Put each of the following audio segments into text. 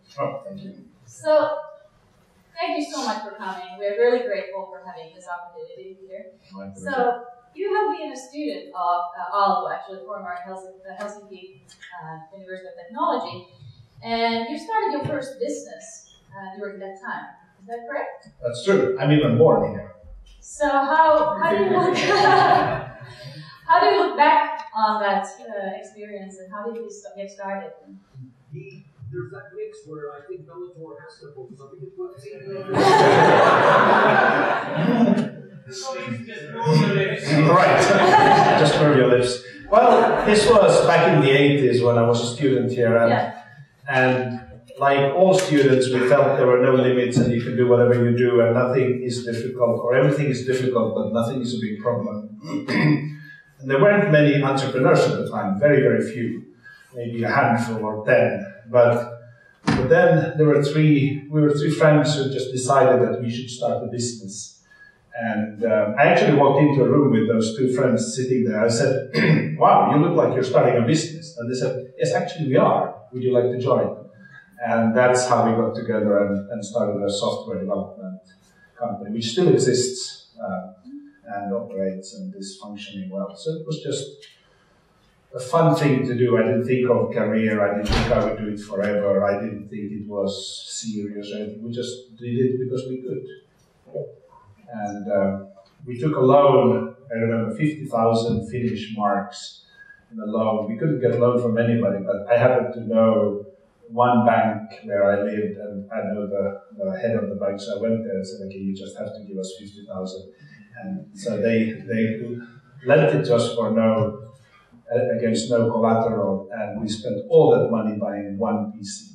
Oh, thank you. So, thank you so much for coming. We're really grateful for having this opportunity here. So, you have been a student of Aalto, actually former Helsinki University of Technology, and you started your first business during that time. Is that correct? That's true. I'm even born here. So how do you look how do you look back on that experience, and how did you get started? There's that mix where I think Bellator has to focus on Right. Just move your lips. Well, this was back in the 80s when I was a student here, and like all students, we felt there were no limits and you can do whatever you do and nothing is difficult, or everything is difficult but nothing is a big problem. And there weren't many entrepreneurs at the time, very, very few, maybe a handful or 10. But then we were three friends who just decided that we should start a business. And I actually walked into a room with those two friends sitting there. I said, wow, you look like you're starting a business. And they said, yes, actually we are. Would you like to join? And that's how we got together and started a software development company, which still exists and operates and is functioning well. So it was just a fun thing to do. I didn't think of career. I didn't think I would do it forever. I didn't think it was serious or anything. We just did it because we could. And we took a loan, I remember 50,000 Finnish marks in a loan. We couldn't get a loan from anybody, but I happened to know one bank where I lived, and I know the head of the bank, so I went there and said, okay, you just have to give us 50,000. And so they lent it to us for against no collateral, and we spent all that money buying one PC.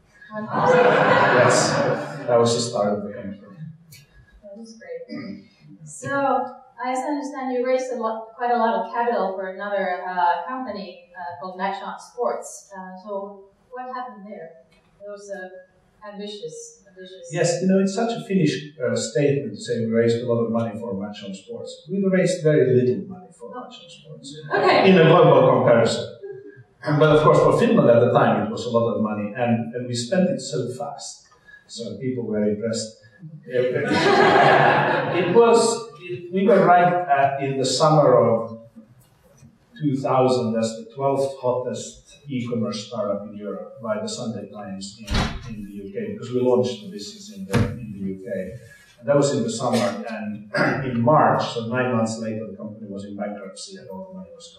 Yes, that was the start of the company. That was great. So, I understand you raised quite a lot of capital for another company called Match On Sports. So, what happened there? It was ambitious. Yes, it's such a Finnish statement to say we raised a lot of money for Match On Sports. We raised very little money for Match On Sports in a global comparison. But of course, for Finland at the time, it was a lot of money, and we spent it so fast. So people were impressed. We were ranked in the summer of 2000 as the 12th hottest e-commerce startup in Europe by the Sunday Times in the UK, because we launched the business in the UK. And that was in the summer, and in March, so 9 months later, the company was in bankruptcy and all the money was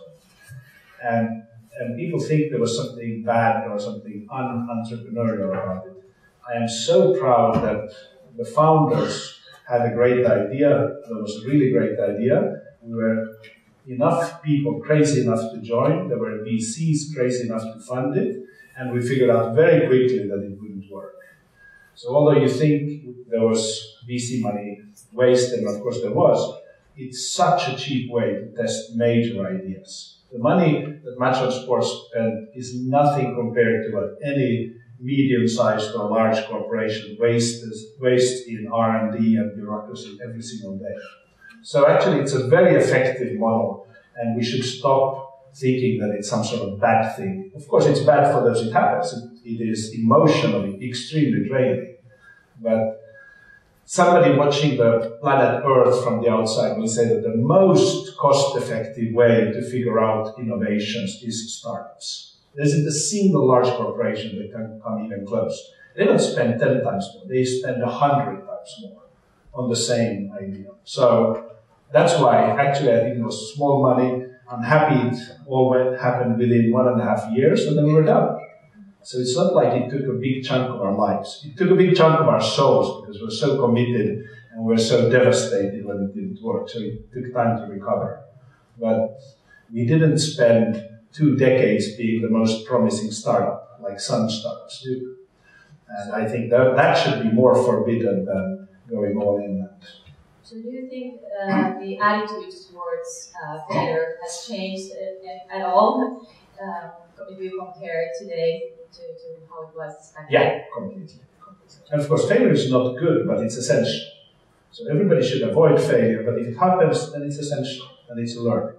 gone. And people think there was something bad or something un-entrepreneurial about it. I am so proud that the founders had a great idea. That was a really great idea. We were enough people crazy enough to join. There were VCs crazy enough to fund it. And we figured out very quickly that it wouldn't work. So although you think there was VC money wasted, and of course there was, it's such a cheap way to test major ideas. The money that Match On Sports spent is nothing compared to what any medium-sized or large corporation wastes in R&D and bureaucracy every single day. So actually it's a very effective model, and we should stop thinking that it's some sort of bad thing. Of course it's bad for those it happens. It is emotionally extremely draining. But somebody watching the planet Earth from the outside will say that the most cost-effective way to figure out innovations is startups. There isn't a single large corporation that can come even close. They don't spend 10 times more. They spend 100 times more on the same idea. So that's why, actually, I think it was small money. I'm happy it all happened within 1.5 years, and then we were done. So it's not like it took a big chunk of our lives. It took a big chunk of our souls because we're so committed and we're so devastated when it didn't work. So it took time to recover. But we didn't spend 2 decades being the most promising startup, like some startups do. And I think that should be more forbidden than going all in. So do you think the attitude towards failure has changed at all if you compare today to how it was back then? Yeah, completely. And of course, failure is not good, but it's essential. So everybody should avoid failure, but if it happens, then it's essential, and it's a learning.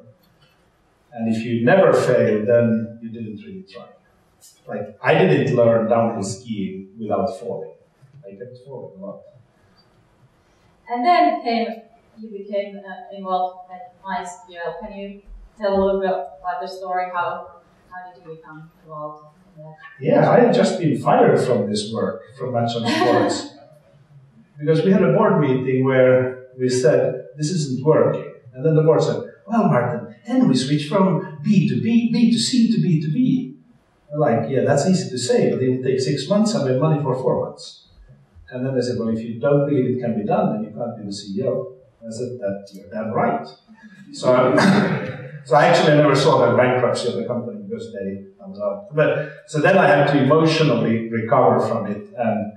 And if you never fail, then you didn't really try. Like, I didn't learn downhill skiing without falling. I kept falling a lot. And then you became involved at MySQL. Can you tell a little bit about the story? How did you become involved in that? Yeah, I had just been fired from this work, from Match on Sports. Because we had a board meeting where we said, this isn't working. And then the board said, well, Martin, then we switch from B to B, B to C to B to B. I'm like, yeah, that's easy to say, but it will take 6 months and we have money for 4 months. And then they said, well, if you don't believe it can be done, then you can't be the CEO. I said, you're damn right. So I actually never saw the bankruptcy of the company because they comes out. But so then I had to emotionally recover from it, and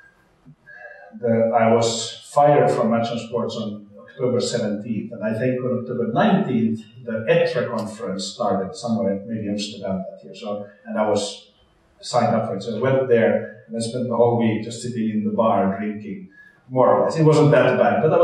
I was fired from Match on Sports on October 17th, and I think on October 19th the ETRA conference started somewhere, maybe Amsterdam that year. So, and I was signed up for it. So I went there and I spent the whole week just sitting in the bar drinking, more or less. It wasn't that bad, but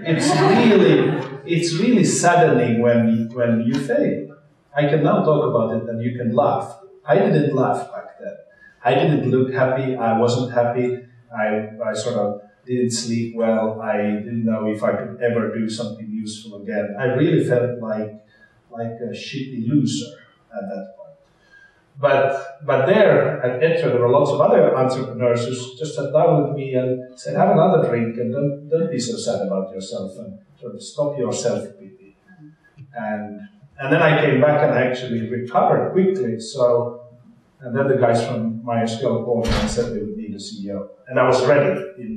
it's really saddening when you fail. I can now talk about it and you can laugh. I didn't laugh back then. I didn't look happy. I wasn't happy. I sort of didn't sleep well. I didn't know if I could ever do something useful again. I really felt like a shitty loser at that point. But there at ETRA, there were lots of other entrepreneurs who just sat down with me and said, have another drink and don't be so sad about yourself and sort of stop your self-pity. And then I came back and I actually recovered quickly. And then the guys from MySQL called me and said they would need a CEO. And I was ready.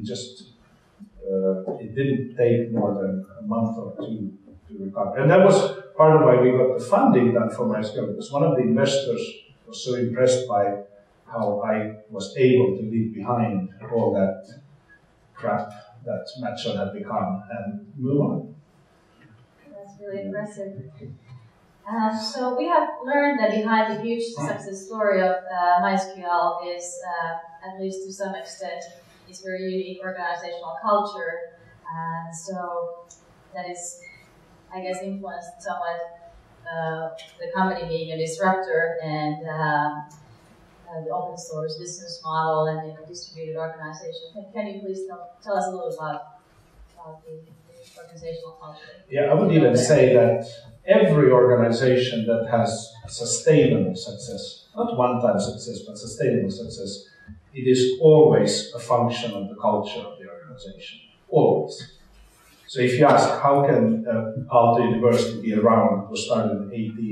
It didn't take more than a month or two to recover. And that was part of why we got the funding done for MySQL, because one of the investors was so impressed by how I was able to leave behind all that crap that Match-on had become and move on. That's really impressive. So we have learned that behind the huge success story of MySQL is, at least to some extent, its very unique organizational culture. And so that is, I guess, influenced somewhat the company being a disruptor and the open source business model and the distributed organization. Can you please tell us a little about the organizational culture? Yeah, I would even say that every organization that has sustainable success, not one-time success, but sustainable success, it is always a function of the culture of the organization. Always. So if you ask, how can Aalto University be around? It was started in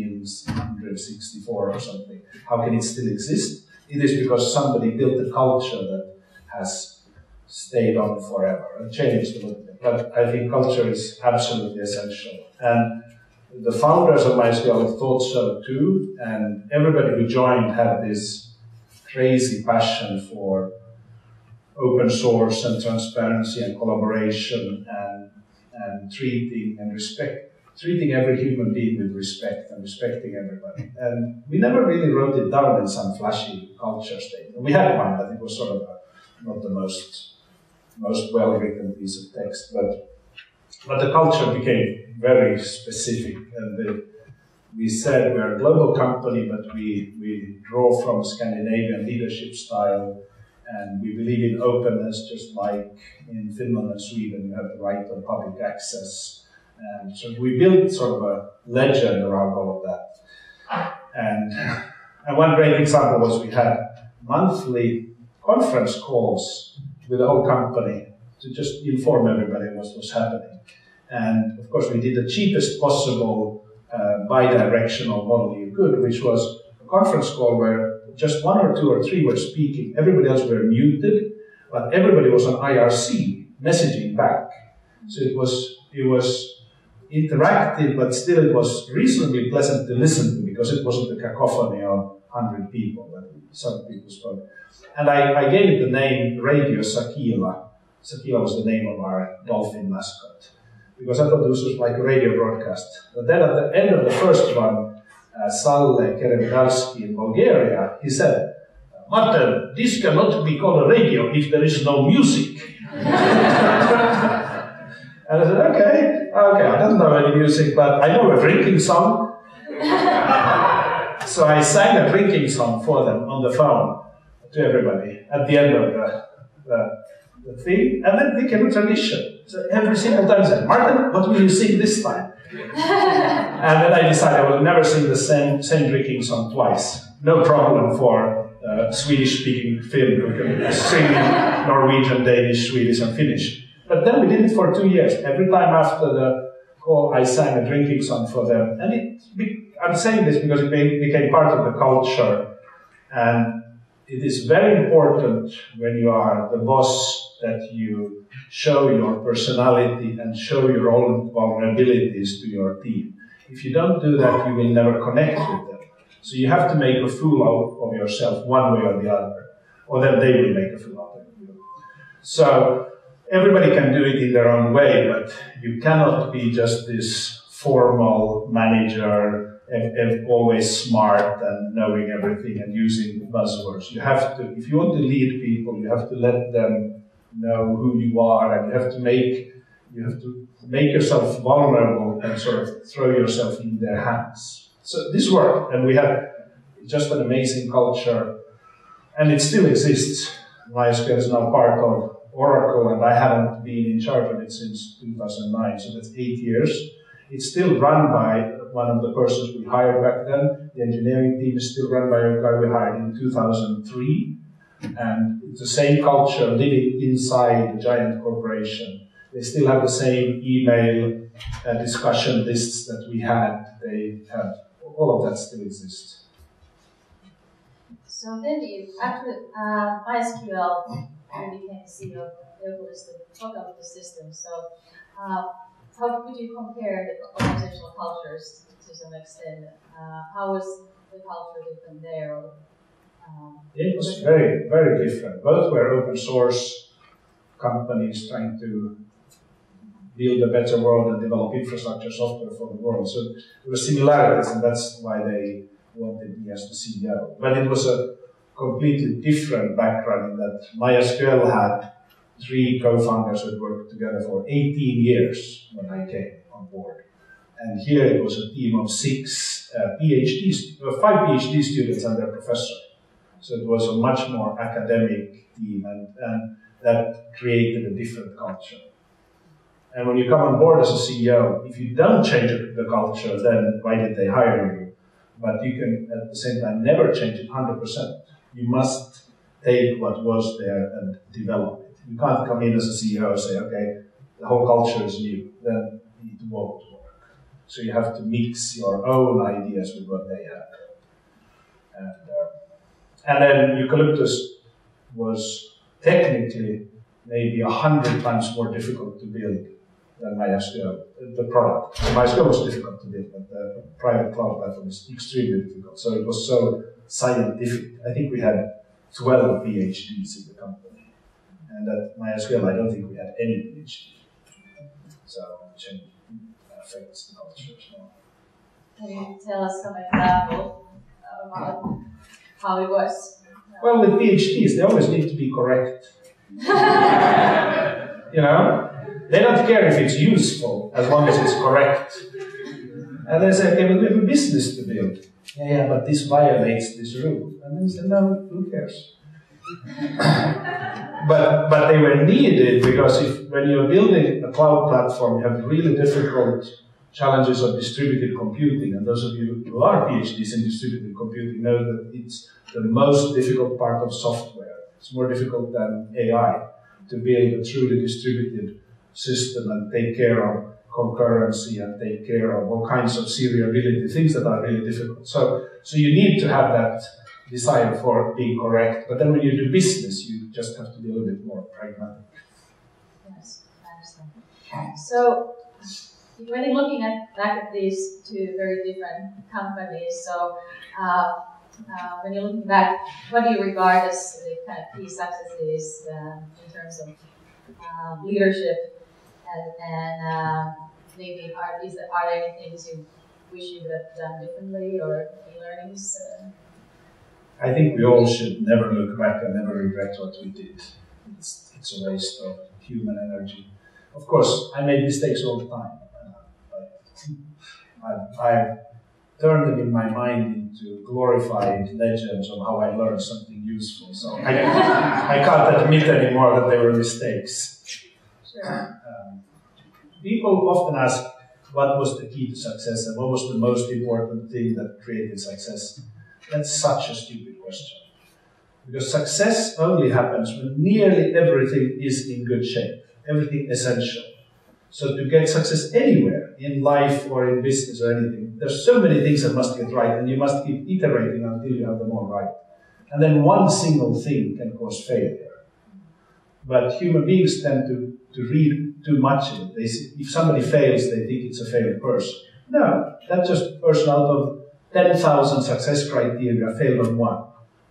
1864 or something. How can it still exist? It is because somebody built a culture that has stayed on forever and changed a little bit. But I think culture is absolutely essential. And the founders of MySQL thought so too, and everybody who joined had this crazy passion for open source and transparency and collaboration and treating every human being with respect and respecting everybody. And we never really wrote it down in some flashy culture statement. We had one, but it was sort of not the most well-written piece of text, but the culture became very specific, and we said we're a global company, but we draw from Scandinavian leadership style, and we believe in openness, just like in Finland and Sweden, you have the right of public access. And so we built sort of a legend around all of that. And one great example was we had monthly conference calls with the whole company to just inform everybody what was happening. And of course, we did the cheapest possible bi-directional model you could, which was a conference call where just 1 or 2 or 3 were speaking. Everybody else were muted, but everybody was on IRC, messaging back. So it was interactive, but still it was reasonably pleasant to listen to because it wasn't a cacophony of 100 people that some people spoke. And I gave it the name Radio Sakila. Sakila was the name of our dolphin mascot, because I thought this was like a radio broadcast. But then at the end of the first one, Salle Kerevidalski in Bulgaria, he said, Martin, this cannot be called a radio if there is no music. And I said, okay, I don't know any music, but I know a drinking song. So I sang a drinking song for them on the phone. to everybody at the end of the thing, and then it became a tradition. So every single time I said, Martin, what will you sing this time? And then I decided I will never sing the same drinking song twice. No problem for Swedish-speaking Finn who can sing Norwegian, Danish, Swedish, and Finnish. But then we did it for 2 years. Every time after the call, I sang a drinking song for them. And I'm saying this because it became part of the culture. And it is very important when you are the boss that you show your personality and show your own vulnerabilities to your team. If you don't do that, you will never connect with them. So you have to make a fool out of yourself one way or the other, or then they will make a fool out of you. So everybody can do it in their own way, but you cannot be just this formal manager, and always smart and knowing everything and using buzzwords. You have to, if you want to lead people, you have to let them know who you are, and you have to make yourself vulnerable and sort of throw yourself in their hands. So this worked, and we had just an amazing culture, and it still exists. MySQL is now part of Oracle, and I haven't been in charge of it since 2009, so that's 8 years. It's still run by one of the persons we hired back then. The engineering team is still run by a guy we hired in 2003. And it's the same culture living inside a giant corporation. They still have the same email discussion lists that we had. They have, all of that still exists. So then after MySQL, you became CEO of the system. So how would you compare the organizational cultures to some extent? How was the culture different there? It was very, very different. Both were open source companies trying to build a better world and develop infrastructure software for the world. So there were similarities, and that's why they wanted me as the CEO. But it was a completely different background in that MySQL had 3 co-founders who had worked together for 18 years when I came on board. And here it was a team of 5 PhD students and their professor. So it was a much more academic team, and that created a different culture. And when you come on board as a CEO, if you don't change the culture, then why did they hire you? But you can, at the same time, never change it 100%. You must take what was there and develop it. You can't come in as a CEO and say, okay, the whole culture is new, then it won't work. So you have to mix your own ideas with what they have. And then Eucalyptus was technically maybe 100 times more difficult to build than MySQL, the product. MySQL was difficult to build, but the private cloud platform is extremely difficult. So it was so scientific. I think we had 12 PhDs in the company. And at MySQL, I don't think we had any PhD. So change affects the culture as well. Can you tell us some examples about how it was? Well, with PhDs, they always need to be correct. You know? They don't care if it's useful, as long as it's correct. And they say, okay, but we have a business to build. Yeah, but this violates this rule. And then they say, no, who cares? But they were needed because when you're building a cloud platform, you have really difficult challenges of distributed computing. And those of you who are PhDs in distributed computing know that it's the most difficult part of software. It's more difficult than AI to build a truly distributed system and take care of concurrency and take care of all kinds of seriability, things that are really difficult. So you need to have that desire for being correct. But then when you do business, you just have to be a little bit more pragmatic. Yes, I understand. So when looking back at these 2 very different companies, so when you're looking back, what do you regard as the kind of key successes in terms of leadership, and maybe are there any things you wish you would have done differently or key learnings? I think we all should never look back and never regret what we did. It's a waste of human energy. Of course, I made mistakes all the time. I turned them in my mind into glorified legends of how I learned something useful. So I can't admit anymore that they were mistakes. Sure. People often ask, what was the key to success and what was the most important thing that created success? That's such a stupid question. Because success only happens when nearly everything is in good shape, everything essential. So to get success anywhere, in life or in business or anything, there's so many things that must get right, and you must keep iterating until you have them all right. And then one single thing can cause failure. But human beings tend to read too much in it. If somebody fails, they think it's a failed person. No, that's just a person out of 10,000 success criteria failed on one.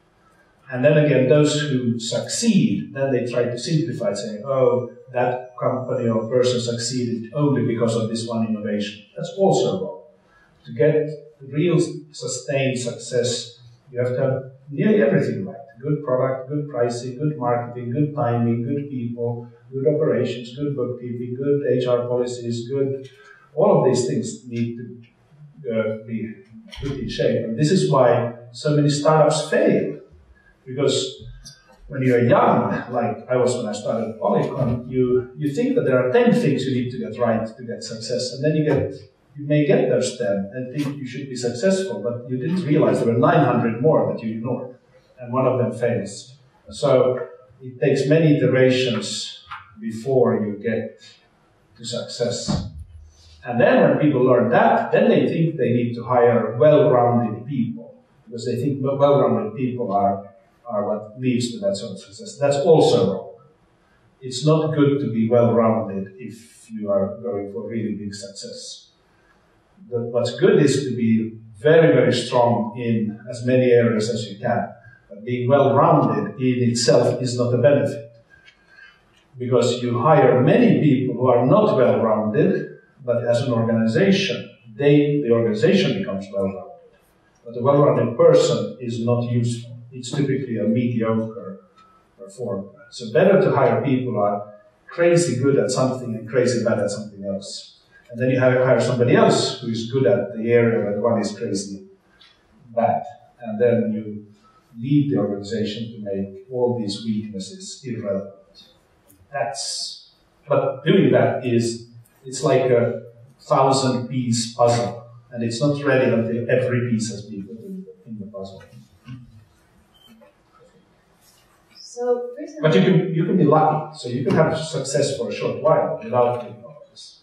And then again, those who succeed, then they try to simplify it, saying, oh, that company or person succeeded only because of this one innovation. That's also wrong. To get real sustained success, you have to have nearly everything right. Good product, good pricing, good marketing, good timing, good people, good operations, good bookkeeping, good HR policies, good... All of these things need to be put in shape. And this is why so many startups fail. Because when you're young, like I was when I started Polycon, you think that there are 10 things you need to get right to get success. And then you may get those 10 and think you should be successful, but you didn't realize there were 900 more that you ignored. And one of them fails. So it takes many iterations before you get to success. And then when people learn that, then they think they need to hire well-rounded people, because they think well-rounded people are what leads to that sort of success. That's also wrong. It's not good to be well-rounded if you are going for really big success. What's good is to be very, very strong in as many areas as you can. But being well-rounded in itself is not a benefit. Because you hire many people who are not well-rounded, but as an organization, the organization becomes well-rounded. But a well-rounded person is not useful. It's typically a mediocre performer. So better to hire people who are crazy good at something and crazy bad at something else. And then you hire somebody else who is good at the area where the one is crazy bad. And then you lead the organization to make all these weaknesses irrelevant. But doing that it's like a 1,000-piece puzzle. And it's not ready until every piece has been put in the puzzle. So but you can be lucky, so you can have success for a short while without doing all this.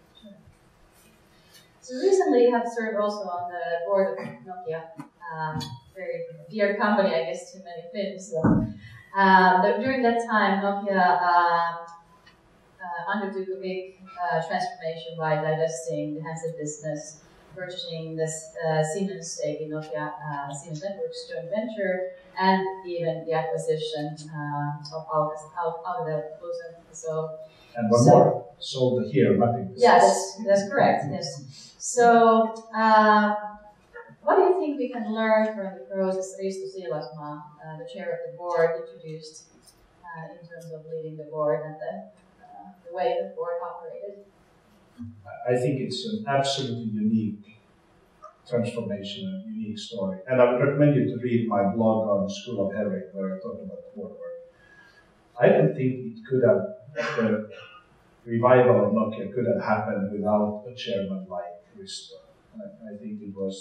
So recently you have served also on the board of Nokia, very dear company, I guess, to many Finns. So, during that time, Nokia undertook a big transformation by divesting the handset business, purchasing this Siemens stake in Nokia, Siemens Networks joint venture, and even the acquisition of Aalto Ventures. So, and one more, sold the HERE mapping business. Yes, that's correct, yes. So, what do you think we can learn from the process Risto Siilasmaa, the chair of the board, introduced in terms of leading the board and the way the board operated? I think it's an absolutely unique transformation, a unique story. And I would recommend you to read my blog on School of Herring, where I talk about board work. I don't think it could have, the revival of Nokia could have happened without a chairman like Risto. I think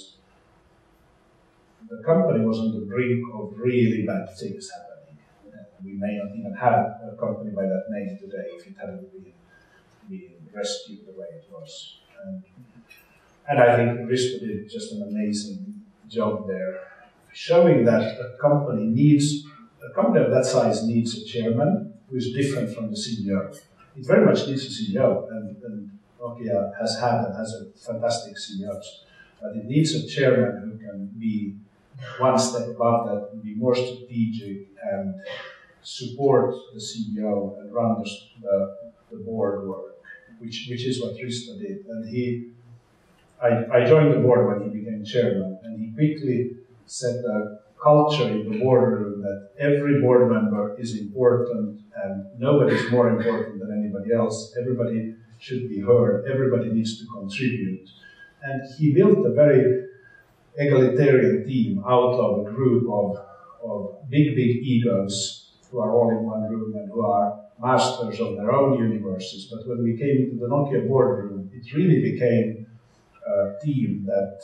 the company was on the brink of really bad things happening. We may not even have a company by that name today if it hadn't been rescued the way it was. And I think Risto did just an amazing job there, showing that a company of that size needs a chairman who is different from the CEO. It very much needs a CEO, and Nokia has had and has a fantastic CEOs. But it needs a chairman who can be one step above that and be more strategic and support the CEO and run the board work, which is what Risto did. And I joined the board when he became chairman, and he quickly set a culture in the boardroom that every board member is important and nobody is more important than anybody else. Everybody should be heard. Everybody needs to contribute. And he built a very egalitarian team out of a group of big egos who are all in one room and who are masters of their own universes. But when we came into the Nokia boardroom, it really became a team that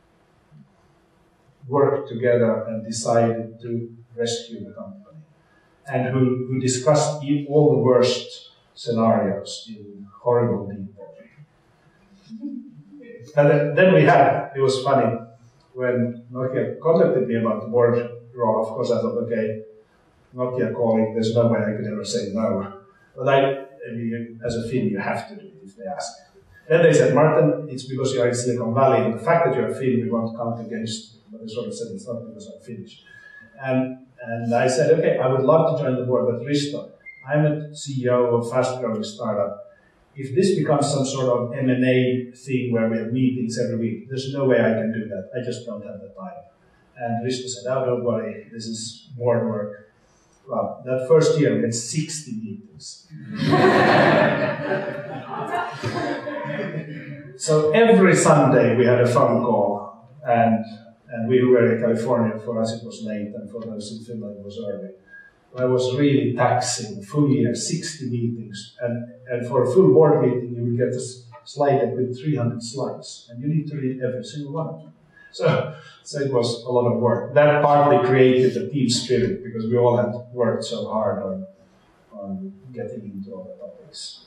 worked together and decided to rescue the company, and who discussed all the worst scenarios in horrible detail. And then we had, it was funny, when Nokia contacted me about the board role, of course I thought, okay, Nokia calling, there's no way I could ever say no. But I mean, as a Finn, you have to do it if they ask. Then they said, Martin, it's because you are in Silicon Valley, and the fact that you're a Finn, we won't count against you. But they sort of said, it's not because I'm Finnish. And I said, okay, I would love to join the board, but Risto, I'm a CEO of a fast-growing startup. If this becomes some sort of M&A thing where we have meetings every week, there's no way I can do that. I just don't have the time. And Risto said, oh, don't worry, this is board work. Well, that first year we had 60 meetings. So every Sunday we had a phone call, and we were in California. For us it was late, and for those in Finland it was early. I was really taxing, full year, 60 meetings. And for a full board meeting you would get a slide deck with 300 slides, and you need to read every single one of them. So it was a lot of work. That partly created the team spirit, because we all had worked so hard on getting into all the topics.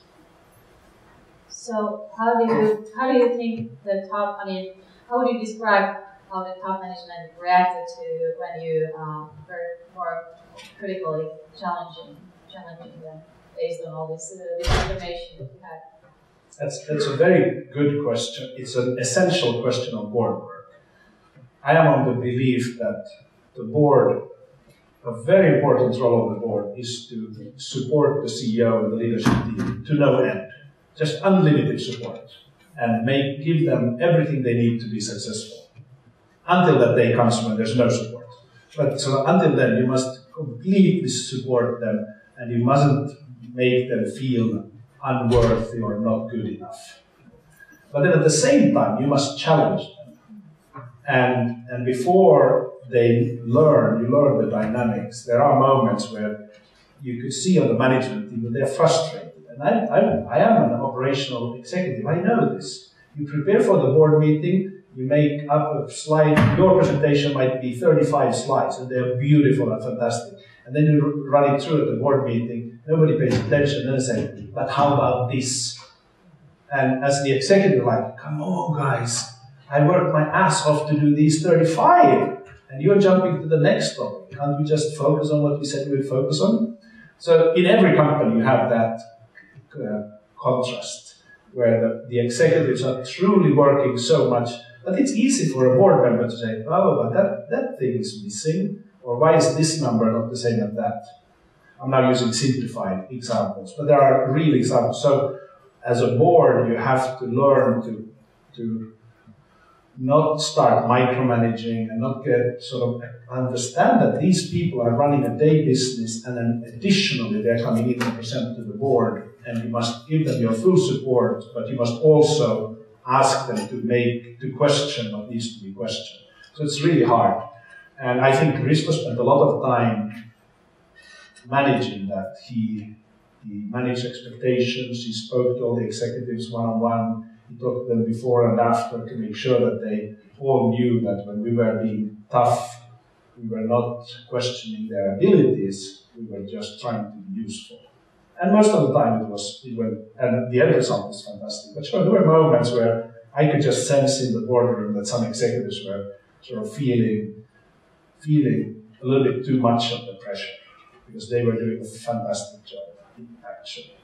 So how do you think the top, how would you describe how the top management reacted to when you were more critically challenging them based on all this information that you had? That's a very good question. It's an essential question of board work. I am on the belief that the board, a very important role of the board is to support the CEO and the leadership team to no end. Just unlimited support, and give them everything they need to be successful. Until that day comes when there's no support. But so until then, you must completely support them, and you mustn't make them feel unworthy or not good enough. But then at the same time, you must challenge them. And before they learn, you learn the dynamics. There are moments where you could see on the management team that they're frustrated. And I am an operational executive. I know this. You prepare for the board meeting, you make up a slide. Your presentation might be 35 slides, and they're beautiful and fantastic. And then you run it through at the board meeting. Nobody pays attention. Then they say, but how about this? And as the executive, like, come on, guys. I worked my ass off to do these 35. And you're jumping to the next topic. Can't we just focus on what we said we would focus on? So in every company, you have that contrast, where the executives are truly working so much, but it's easy for a board member to say, oh, but that thing is missing, or why is this number not the same as that? I'm now using simplified examples, but there are real examples. So as a board, you have to learn to not start micromanaging and not understand that these people are running a day business, and then additionally they're coming in to present to the board, and you must give them your full support, but you must also ask them to question what needs to be questioned. So it's really hard. And I think Risto spent a lot of time managing that. He managed expectations, he spoke to all the executives one-on-one, he talked to them before and after to make sure that they all knew that when we were being tough, we were not questioning their abilities, we were just trying to be useful. And most of the time it went, and the end result is fantastic. But sure, there were moments where I could just sense in the boardroom that some executives were sort of feeling a little bit too much of the pressure, because they were doing a fantastic job, actually.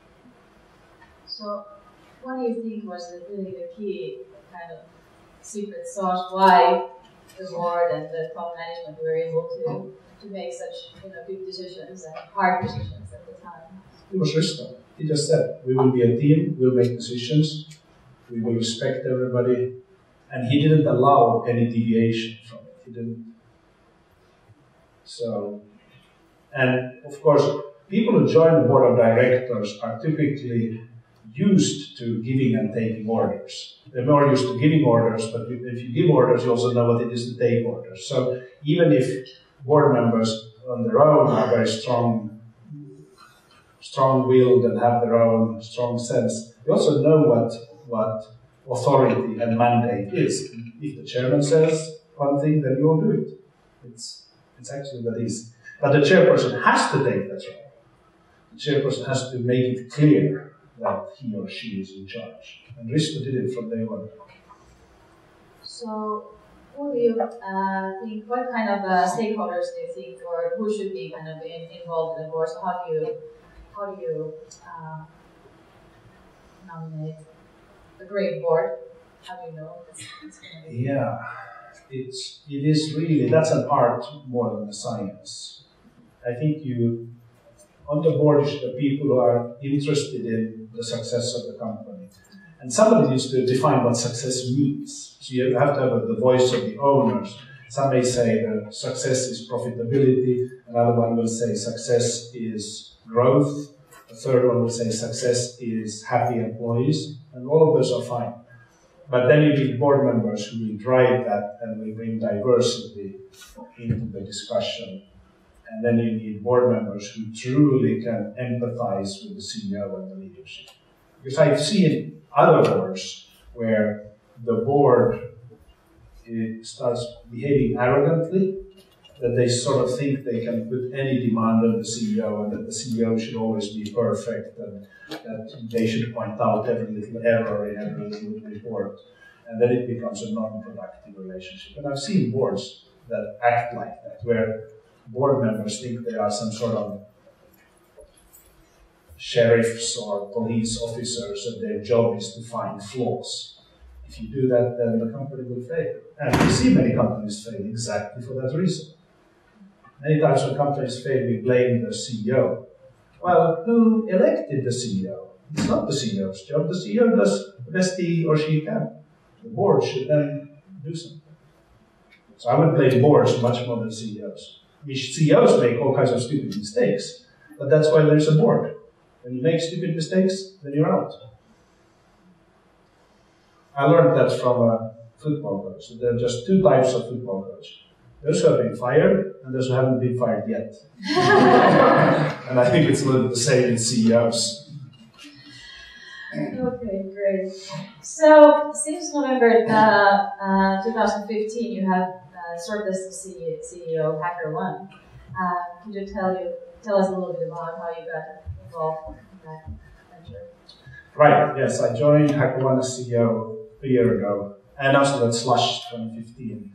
So, what do you think was really the key kind of secret sauce why the board and the top management were able to make such good decisions and hard decisions at the time? It was Risto. He just said, we will be a team, we'll make decisions, we will respect everybody, and he didn't allow any deviation from it. He didn't. So, and of course, people who join the board of directors are typically used to giving and taking orders. They're more used to giving orders, but if you give orders, you also know what it is to take orders. So even if board members on their own are very strong-willed and have their own strong sense, they also know what authority and mandate is. If the chairman says one thing, then you will do it. It's actually that easy. But the chairperson has to take that role. The chairperson has to make it clear that he or she is in charge. And Risto did it from day one. So, who do you think, what kind of stakeholders do you think, or who should be kind of involved in the board? So how do you nominate a great board? How do you know it's going to be? Yeah, it is really, that's an art more than a science. I think on the board, the people who are interested in the success of the company. And somebody needs to define what success means. So you have to have the voice of the owners. Some may say that success is profitability. Another one will say success is growth. A third one will say success is happy employees. And all of those are fine. But then you need board members who will drive that and will bring diversity into the discussion. And then you need board members who truly can empathize with the CEO and the leadership. Because I've seen other boards where the board starts behaving arrogantly, that they sort of think they can put any demand on the CEO and that the CEO should always be perfect and that they should point out every little error in every little report. And then it becomes a non-productive relationship. And I've seen boards that act like that, where board members think they are some sort of sheriffs or police officers and their job is to find flaws. If you do that, then the company will fail. And we see many companies fail exactly for that reason. Many times when companies fail, we blame the CEO. Well, who elected the CEO? It's not the CEO's job. The CEO does the best he or she can. The board should then do something. So I would blame boards much more than CEOs. I mean, CEOs make all kinds of stupid mistakes, but that's why there's a board. When you make stupid mistakes, then you're out. I learned that from a football coach. So there are just two types of football coach. Those who have been fired and those who haven't been fired yet. And I think it's a little the same in CEOs. Okay, great. So since November 2015, you have served as the CEO of HackerOne. Could you tell us a little bit about how you got involved in that venture? Right, yes, I joined HackerOne as CEO a year ago, and also that slush 2015.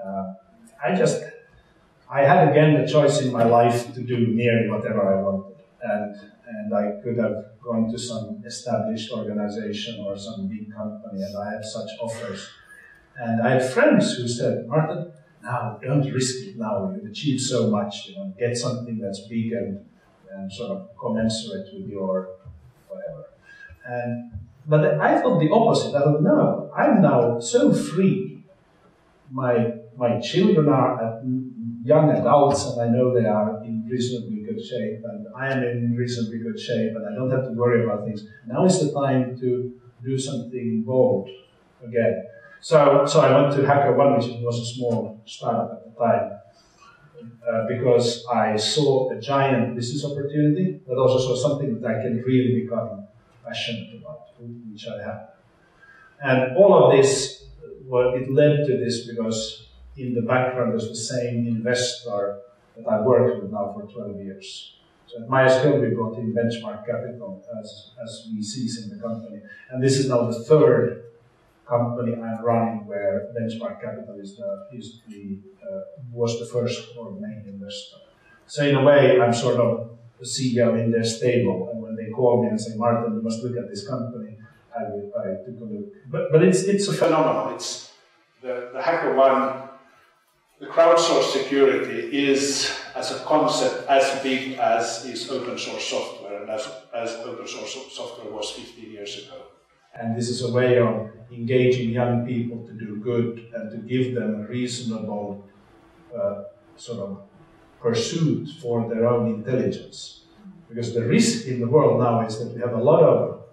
I had again the choice in my life to do nearly whatever I wanted, and I could have gone to some established organization or some big company, and I had such offers. And I had friends who said, Martin, now don't risk it now. You've achieved so much. Get something that's big and sort of commensurate with your whatever. But I thought the opposite. I thought, no, I'm now so free. My children are young adults, and I know they are in reasonably good shape, and I am in reasonably good shape, and I don't have to worry about things. Now is the time to do something bold again. So I went to HackerOne, which was a small startup at the time, because I saw a giant business opportunity, but also saw something that I can really become passionate about, which I have. And all of this, well, it led to this because in the background there's the same investor that I worked with now for 12 years. So at MySQL we brought in Benchmark Capital as VCs in the company. And this is now the third company I'm running where Benchmark Capital was the first or main investor. So in a way, I'm sort of the CEO in their stable. And when they call me and say, Martin, you must look at this company, I took a look. But it's a phenomenon. It's the HackerOne. The crowdsourced security is, as a concept, as big as is open source software, and as open source software was 15 years ago. And this is a way of engaging young people to do good and to give them a reasonable sort of pursuit for their own intelligence. Because the risk in the world now is that we have a lot of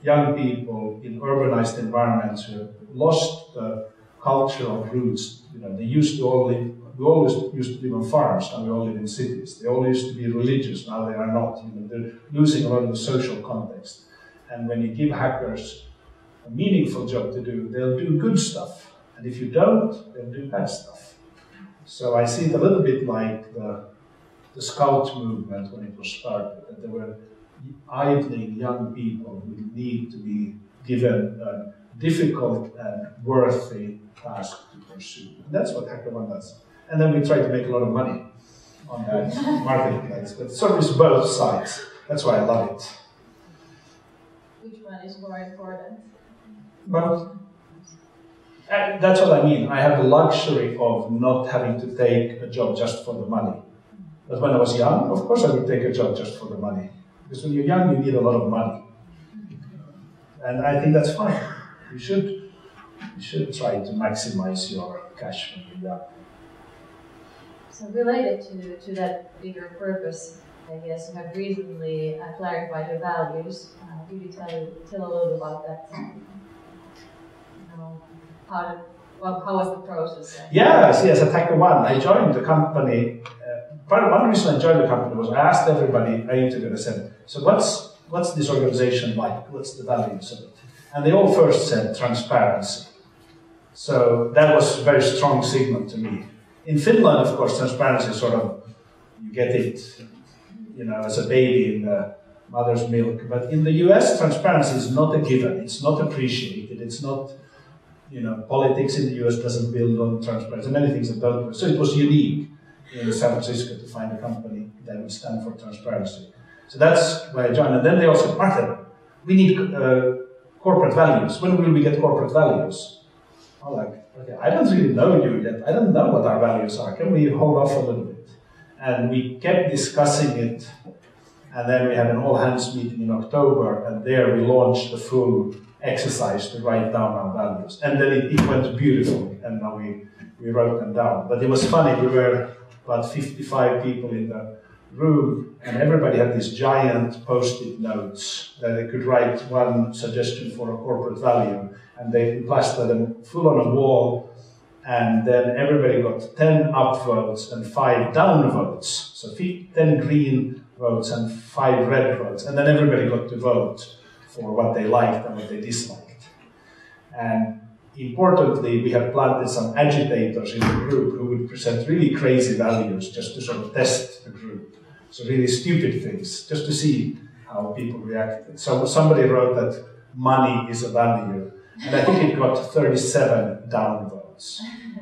young people in urbanized environments who have lost the cultural roots. You know, we always used to live on farms, now we all live in cities. They all used to be religious, now they are not. You know, they're losing a lot of the social context. And when you give hackers a meaningful job to do, they'll do good stuff. And if you don't, they'll do bad stuff. So I see it a little bit like the Scout movement when it was started, that there were idling young people who need to be given a difficult and worthy task to pursue. And that's what HackerOne does. And then we try to make a lot of money on that marketplace. But service both sides. That's why I love it. Which one is more important? Well, that's what I mean. I have the luxury of not having to take a job just for the money. But when I was young, of course I would take a job just for the money. Because when you're young, you need a lot of money. And I think that's fine. You should try to maximize your cash when you're young. So related to that bigger purpose, I guess you have recently clarified your values. Could you tell a little about that? How was the process? Yes, at HackerOne, I joined the company. One reason I joined the company was I asked everybody I interviewed, I said, so what's this organization like? What's the values of it? And they all first said transparency. So that was a very strong signal to me. In Finland, of course, transparency is sort of, you get it, as a baby in the mother's milk. But in the US, transparency is not a given. It's not appreciated. It's not, politics in the US doesn't build on transparency. Many things that don't. So it was unique in San Francisco to find a company that would stand for transparency. So that's why I joined. And then they also said, Martin, we need corporate values. When will we get corporate values? I'm like, okay, I don't really know you yet. I don't know what our values are. Can we hold off a little bit? And we kept discussing it. And then we had an all-hands meeting in October. And there we launched the full exercise to write down our values. And then it went beautifully. And now we wrote them down. But it was funny. We were about 55 people in the room, and everybody had these giant post-it notes that they could write one suggestion for a corporate value, and they plastered them full on a wall, and then everybody got 10 upvotes and 5 downvotes. So 10 green votes and 5 red votes, and then everybody got to vote for what they liked and what they disliked. And importantly, we have planted some agitators in the group who would present really crazy values just to sort of test the group. So really stupid things, just to see how people reacted. So somebody wrote that money is a value, and I think it got 37 downvotes,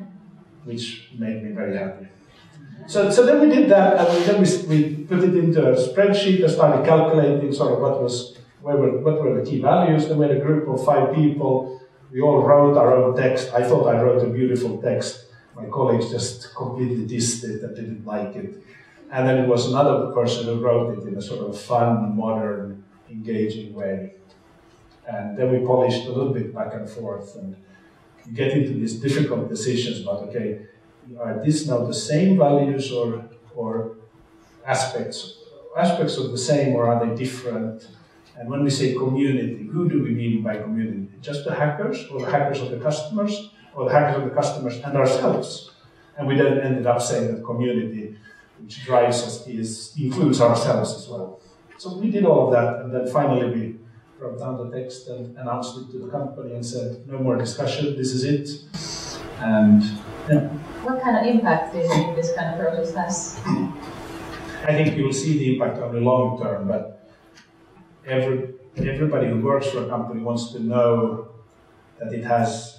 which made me very happy. So then we did that, and then we put it into a spreadsheet and started calculating sort of what were the key values. Then we had a group of 5 people. We all wrote our own text. I thought I wrote a beautiful text. My colleagues just completely dissed it and didn't like it. And then it was another person who wrote it in a sort of fun, modern, engaging way. And then we polished a little bit back and forth. And you get into these difficult decisions about, okay, are these now the same values or aspects of the same, or are they different? And when we say community, who do we mean by community? Just the hackers, or the hackers of the customers, or the hackers of the customers and ourselves? And we then ended up saying that community, which drives us, includes ourselves as well. So we did all of that, and then finally we wrote down the text and announced it to the company and said, no more discussion, this is it. And yeah. What kind of impact do you think this kind of process has? I think you will see the impact only long term, but everybody who works for a company wants to know that it has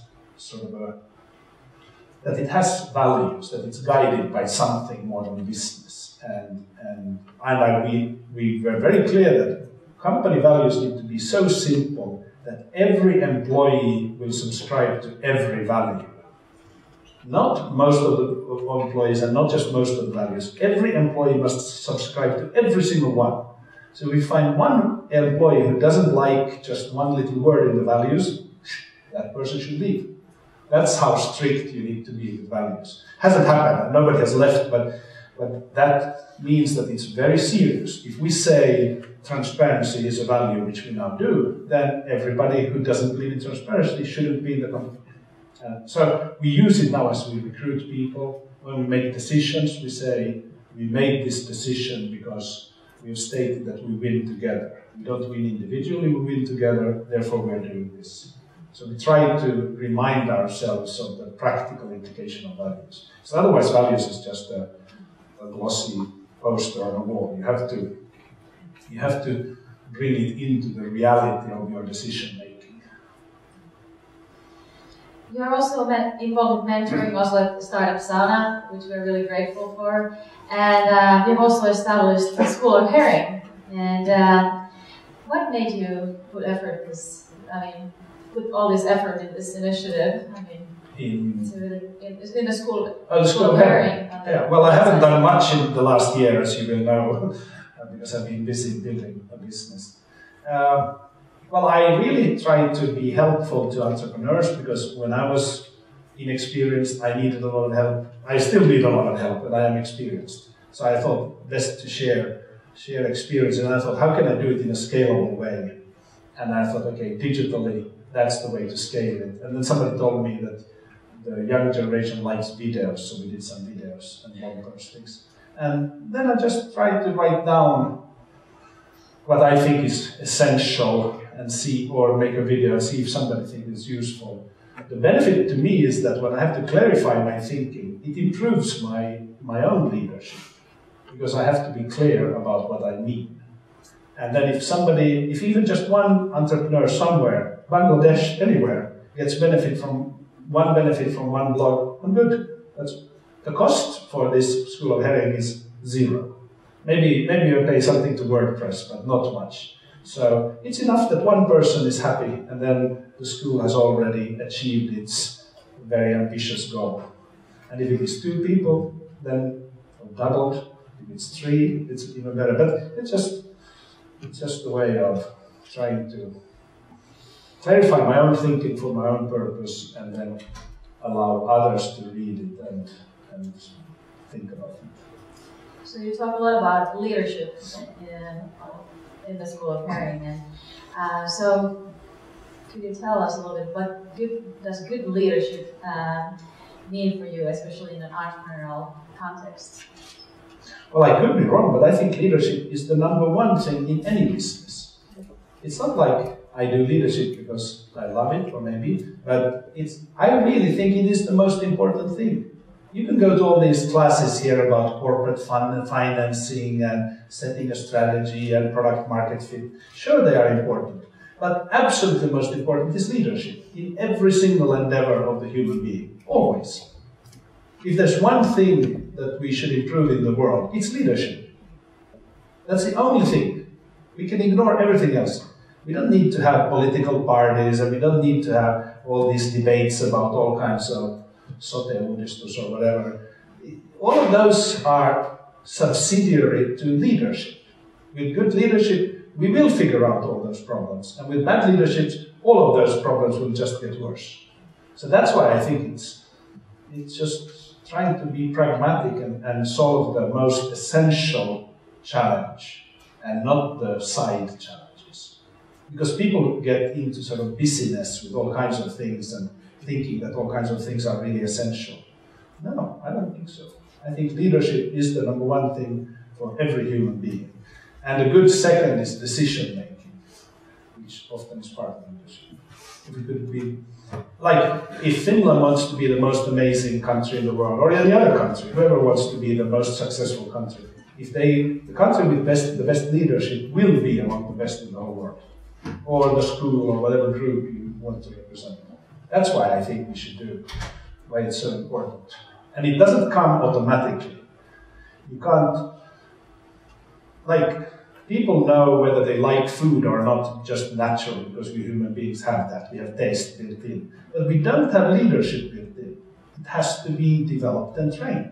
that it has values, that it's guided by something more than business. And we were very clear that company values need to be so simple that every employee will subscribe to every value. Not most of the employees and not just most of the values. Every employee must subscribe to every single one. So we find one employee who doesn't like just one little word in the values, that person should leave. That's how strict you need to be with values. Hasn't happened, nobody has left, but But that means that it's very serious. If we say transparency is a value, which we now do, then everybody who doesn't believe in transparency shouldn't be in the company. So we use it now as we recruit people. When we make decisions, we say, we made this decision because we have stated that we win together. We don't win individually, we win together, therefore we're doing this. So we try to remind ourselves of the practical implication of values. So otherwise values is just a glossy poster on a wall. You have to bring it into the reality of your decision making. You are also involved in mentoring also at Startup Sauna, which we're really grateful for. And you've also established the School of Herring. And what made you put all this effort in this initiative? In the school. Oh, the School of Herring. Yeah. Well, I haven't done much in the last year, as you will know, because I've been busy building a business. Well, I really tried to be helpful to entrepreneurs because when I was inexperienced, I needed a lot of help. I still need a lot of help, and I am experienced. So I thought best to share experience, and I thought, how can I do it in a scalable way? And I thought, okay, digitally, that's the way to scale it. And then somebody told me that the young generation likes videos, so we did some videos and blog post things. And then I just tried to write down what I think is essential and see, or make a video and see if somebody thinks it's useful. The benefit to me is that when I have to clarify my thinking, it improves my own leadership, because I have to be clear about what I mean. And then if even just one entrepreneur somewhere, Bangladesh, anywhere, gets benefit from one blog, I'm good. The cost for this School of Herring is zero. Maybe you pay something to WordPress, but not much. So it's enough that one person is happy, and then the school has already achieved its very ambitious goal. And if it is 2 people, then doubled. If it's 3, it's even better. But it's just a way of trying to clarify my own thinking for my own purpose, and then allow others to read it and think about it. So you talk a lot about leadership in the School of Herring, and so could you tell us a little bit what does good leadership mean for you, especially in an entrepreneurial context? Well, I could be wrong, but I think leadership is the #1 thing in any business. It's not like I do leadership because I love it, or maybe, but I really think it is the most important thing. You can go to all these classes here about corporate financing and setting a strategy and product market fit. Sure, they are important, but absolutely most important is leadership in every single endeavor of the human being, always. If there's one thing that we should improve in the world, it's leadership. That's the only thing. We can ignore everything else. We don't need to have political parties, and we don't need to have all these debates about all kinds of sote-uudistus or whatever. All of those are subsidiary to leadership. With good leadership, we will figure out all those problems. And with bad leadership, all of those problems will just get worse. So that's why I think it's just trying to be pragmatic and solve the most essential challenge and not the side challenges. Because people get into sort of busyness with all kinds of things and thinking that all kinds of things are really essential. No, I don't think so. I think leadership is the #1 thing for every human being. And a good second is decision making, which often is part of leadership. If it could be, like, if Finland wants to be the most amazing country in the world, or any other country, whoever wants to be the most successful country, the country with the best leadership will be among the best in the whole world, or the school, or whatever group you want to represent. That's why I think we should do it, why it's so important. And it doesn't come automatically. You can't, like, people know whether they like food or not just naturally, because we human beings have that. We have taste built in. But we don't have leadership built in. It has to be developed and trained.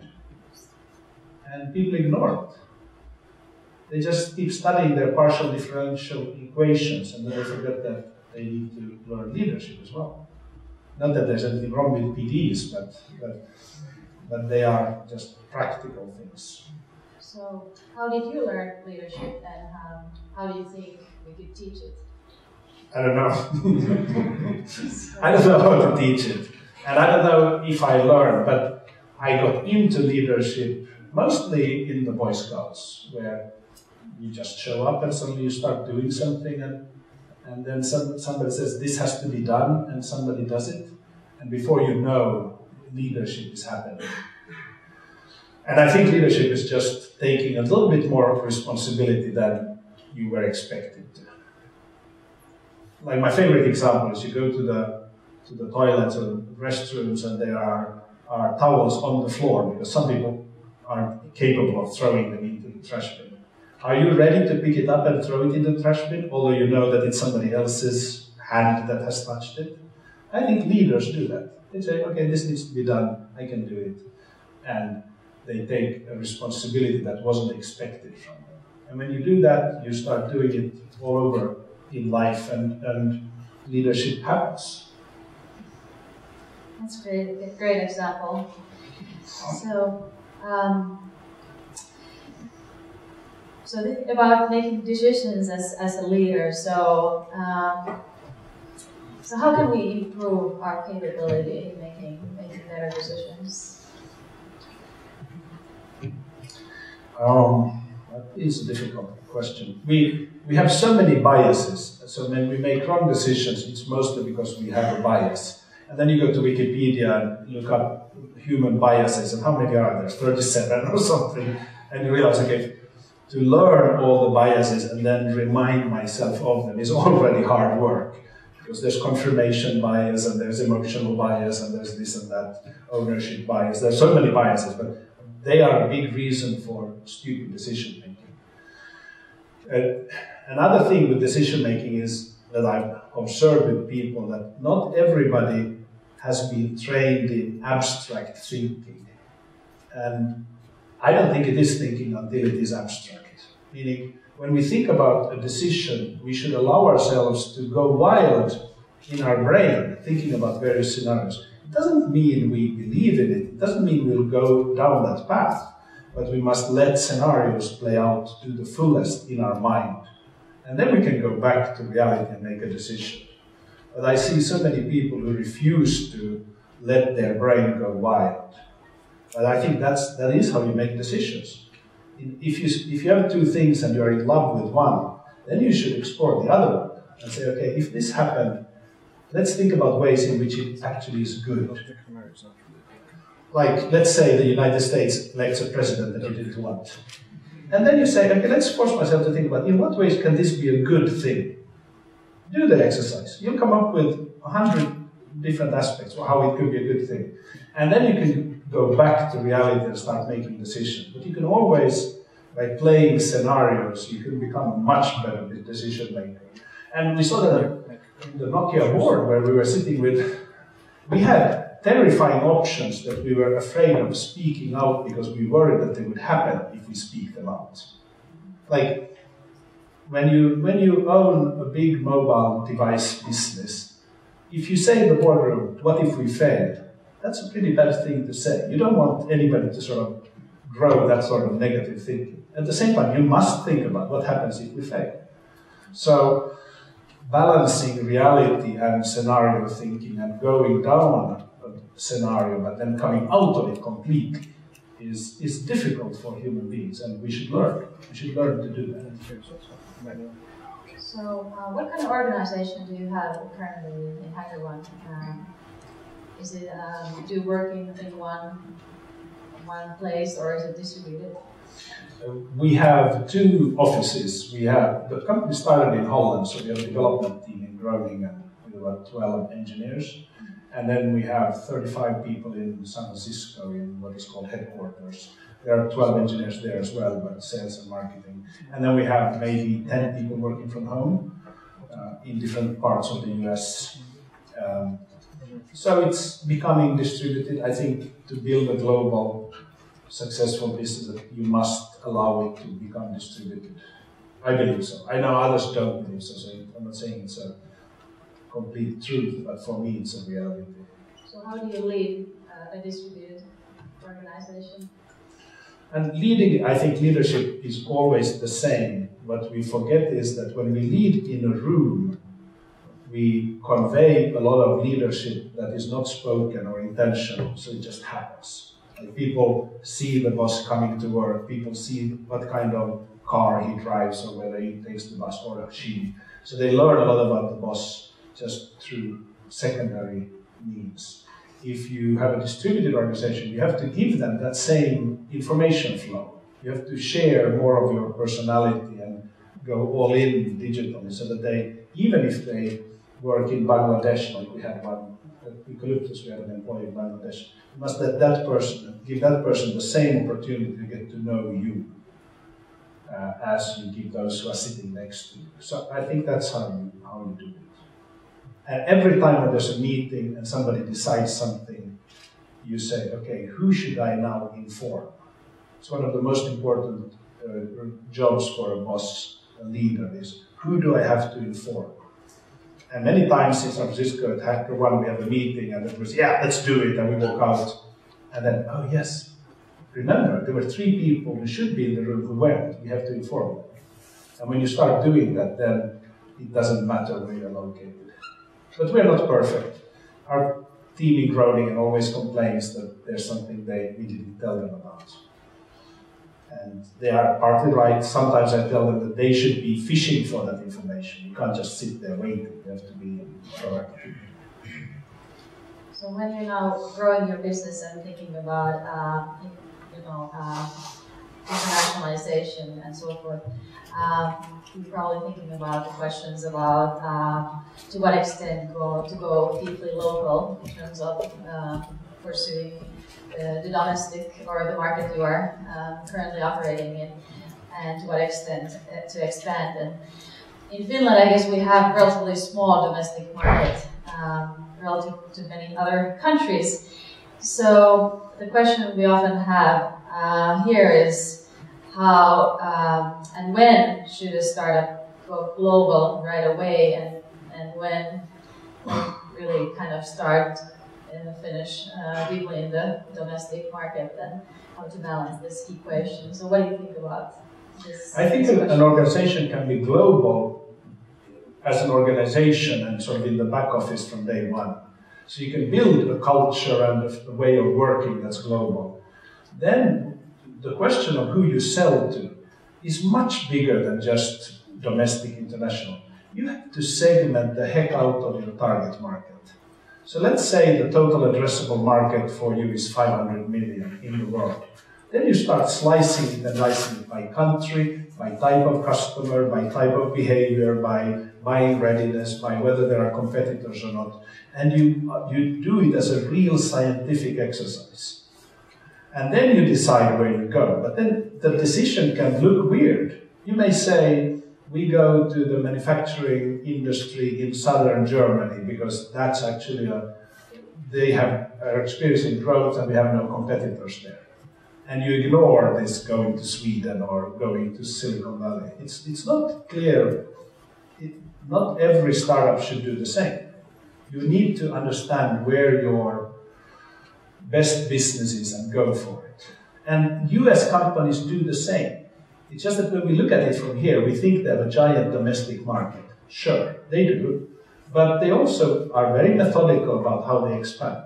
And people ignore it. They just keep studying their partial differential equations, and then they forget that they need to learn leadership as well. Not that there's anything wrong with PDs, but but they are just practical things. So, how did you learn leadership, and how do you think we could teach it? I don't know. I don't know how to teach it. And I don't know if I learned, but I got into leadership mostly in the Boy Scouts, where you just show up and suddenly you start doing something, and then somebody says, this has to be done, and somebody does it. And before you know, leadership is happening. And I think leadership is just taking a little bit more responsibility than you were expected to. Like my favorite example is you go to the toilets or restrooms and there are towels on the floor because some people aren't capable of throwing them into the trash bin. Are you ready to pick it up and throw it in the trash bin, although you know that it's somebody else's hand that has touched it? I think leaders do that. They say, okay, this needs to be done, I can do it. And they take a responsibility that wasn't expected from them. And when you do that, you start doing it all over in life, and leadership happens. That's great. A great example. So, about making decisions as a leader. So how can we improve our capability in making better decisions? That is a difficult question. We have so many biases. So when we make wrong decisions, it's mostly because we have a bias. And then you go to Wikipedia and look up human biases, and how many are there? 37 or something. And you realize, okay, to learn all the biases and then remind myself of them is already hard work. Because there's confirmation bias, and there's emotional bias, and there's this and that, ownership bias. There's so many biases, but they are a big reason for stupid decision making. Another thing with decision making is that I've observed with people that not everybody has been trained in abstract thinking. And I don't think it is thinking until it is abstract. Meaning, when we think about a decision, we should allow ourselves to go wild in our brain, thinking about various scenarios. It doesn't mean we believe in it. It doesn't mean we'll go down that path. But we must let scenarios play out to the fullest in our mind. And then we can go back to reality and make a decision. But I see so many people who refuse to let their brain go wild. But I think that is how you make decisions. If you have two things and you're in love with one, then you should explore the other one and say, okay, if this happened, let's think about ways in which it actually is good. Like, let's say the United States elects a president that you didn't want. And then you say, okay, let's force myself to think about in what ways can this be a good thing? Do the exercise. You'll come up with 100 different aspects of how it could be a good thing. And then you can go back to reality and start making decisions. But you can always, by playing scenarios, you can become a much better decision maker. And we saw that in the Nokia board where we were sitting with, we had terrifying options that we were afraid of speaking out because we worried that they would happen if we speak them out. Like, when you own a big mobile device business, if you say in the boardroom, what if we fail? That's a pretty bad thing to say. You don't want anybody to sort of grow that sort of negative thinking. At the same time, you must think about what happens if we fail. So, balancing reality and scenario thinking and going down a scenario but then coming out of it completely is difficult for human beings, and we should learn. We should learn to do that. So, what kind of organization do you have currently in HackerOne? Is it do you work in one place, or is it distributed? We have two offices. The company started in Holland, so we have a development team in Groningen with about 12 engineers. And then we have 35 people in San Francisco in what is called headquarters. There are 12 engineers there as well, but sales and marketing. And then we have maybe 10 people working from home in different parts of the US. So it's becoming distributed. I think to build a global successful business, you must allow it to become distributed. I believe so. I know others don't believe so, so I'm not saying it's a complete truth, but for me it's a reality. So how do you lead a distributed organization? And leading, I think leadership is always the same. What we forget is that when we lead in a room, we convey a lot of leadership that is not spoken or intentional, so it just happens. Like people see the boss coming to work, people see what kind of car he drives or whether he takes the bus or she. So they learn a lot about the boss just through secondary means. If you have a distributed organization, you have to give them that same information flow. You have to share more of your personality and go all in digitally so that they, even if they work in Bangladesh, like we had one at Eucalyptus, we had an employee in Bangladesh, you must let that person, give that person the same opportunity to get to know you as you give those who are sitting next to you. So I think that's how you do it. And every time when there's a meeting and somebody decides something, you say, okay, who should I now inform? It's one of the most important jobs for a boss, a leader, is who do I have to inform? And many times in San Francisco at HackerOne, we have a meeting and it was, yeah, let's do it, and we walk out. And then, oh yes, remember, there were 3 people who should be in the room who weren't. We have to inform them. And when you start doing that, then it doesn't matter where you're located. But we're not perfect. Our team in Groningen always complains that there's something we didn't tell them about. And they are partly right. Sometimes I tell them that they should be fishing for that information. You can't just sit there waiting. You have to be proactive. So when you're now growing your business and thinking about, internationalization and so forth, you're probably thinking about the questions about to what extent to go deeply local in terms of pursuing the domestic or the market you are currently operating in, and to what extent to expand. And in Finland, I guess we have a relatively small domestic market relative to many other countries. So the question we often have here is how and when should a startup go global right away, and when really kind of start and finish deeply in the domestic market, and how to balance this equation. So what do you think about this? I think an organization can be global as an organization and sort of in the back office from day one. So you can build a culture and a way of working that's global. Then the question of who you sell to is much bigger than just domestic, international. You have to segment the heck out of your target market. So let's say the total addressable market for you is 500 million in the world. Then you start slicing it and dicing it by country, by type of customer, by type of behavior, by buying readiness, by whether there are competitors or not. And you do it as a real scientific exercise. And then you decide where you go. But then the decision can look weird. You may say, we go to the manufacturing industry in southern Germany because that's actually they are experiencing growth and we have no competitors there. And you ignore this going to Sweden or going to Silicon Valley. It's not clear. Not every startup should do the same. You need to understand where your best business is and go for it. And US companies do the same. It's just that when we look at it from here, we think they have a giant domestic market. Sure, they do. But they also are very methodical about how they expand.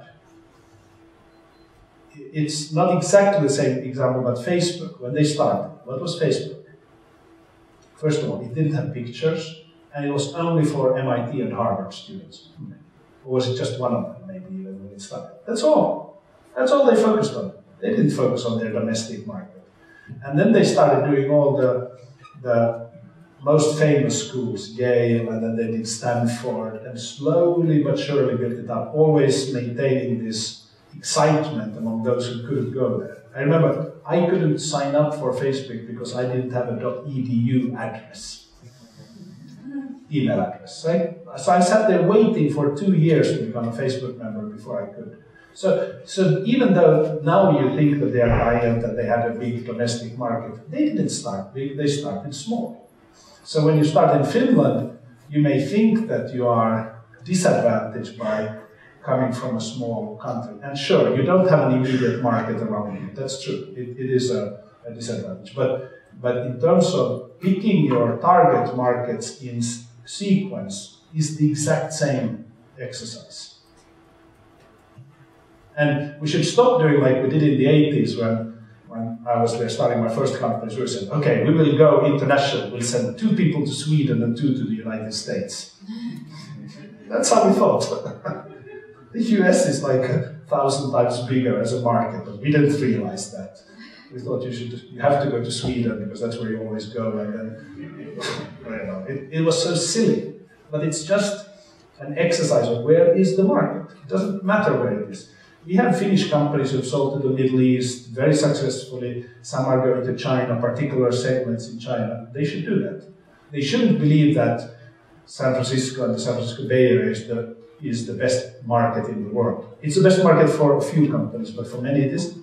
It's not exactly the same example, but Facebook, when they started, what was Facebook? First of all, it didn't have pictures, and it was only for MIT and Harvard students. Or was it just one of them, maybe, even when it started? That's all. That's all they focused on. They didn't focus on their domestic market. And then they started doing all the most famous schools, Yale, and then they did Stanford, and slowly but surely built it up, always maintaining this excitement among those who couldn't go there. I remember I couldn't sign up for Facebook because I didn't have a .edu address, email address. Right? So I sat there waiting for 2 years to become a Facebook member before I could. So even though now you think that they are giant and they had a big domestic market, they didn't start big, they started small. So when you start in Finland, you may think that you are disadvantaged by coming from a small country. And sure, you don't have an immediate market around you. That's true. It is a disadvantage. But in terms of picking your target markets in sequence is the exact same exercise. And we should stop doing like we did in the 80s when I was there starting my first company. So we said, okay, we will go international. We'll send 2 people to Sweden and 2 to the United States. That's how we thought. The US is like 1,000 times bigger as a market, but we didn't realize that. We thought you have to go to Sweden because that's where you always go. And then, it was so silly. But it's just an exercise of where is the market. It doesn't matter where it is. We have Finnish companies who have sold to the Middle East very successfully. Some are going to China, particular segments in China. They should do that. They shouldn't believe that San Francisco and the San Francisco Bay Area is the best market in the world. It's the best market for a few companies, but for many it isn't.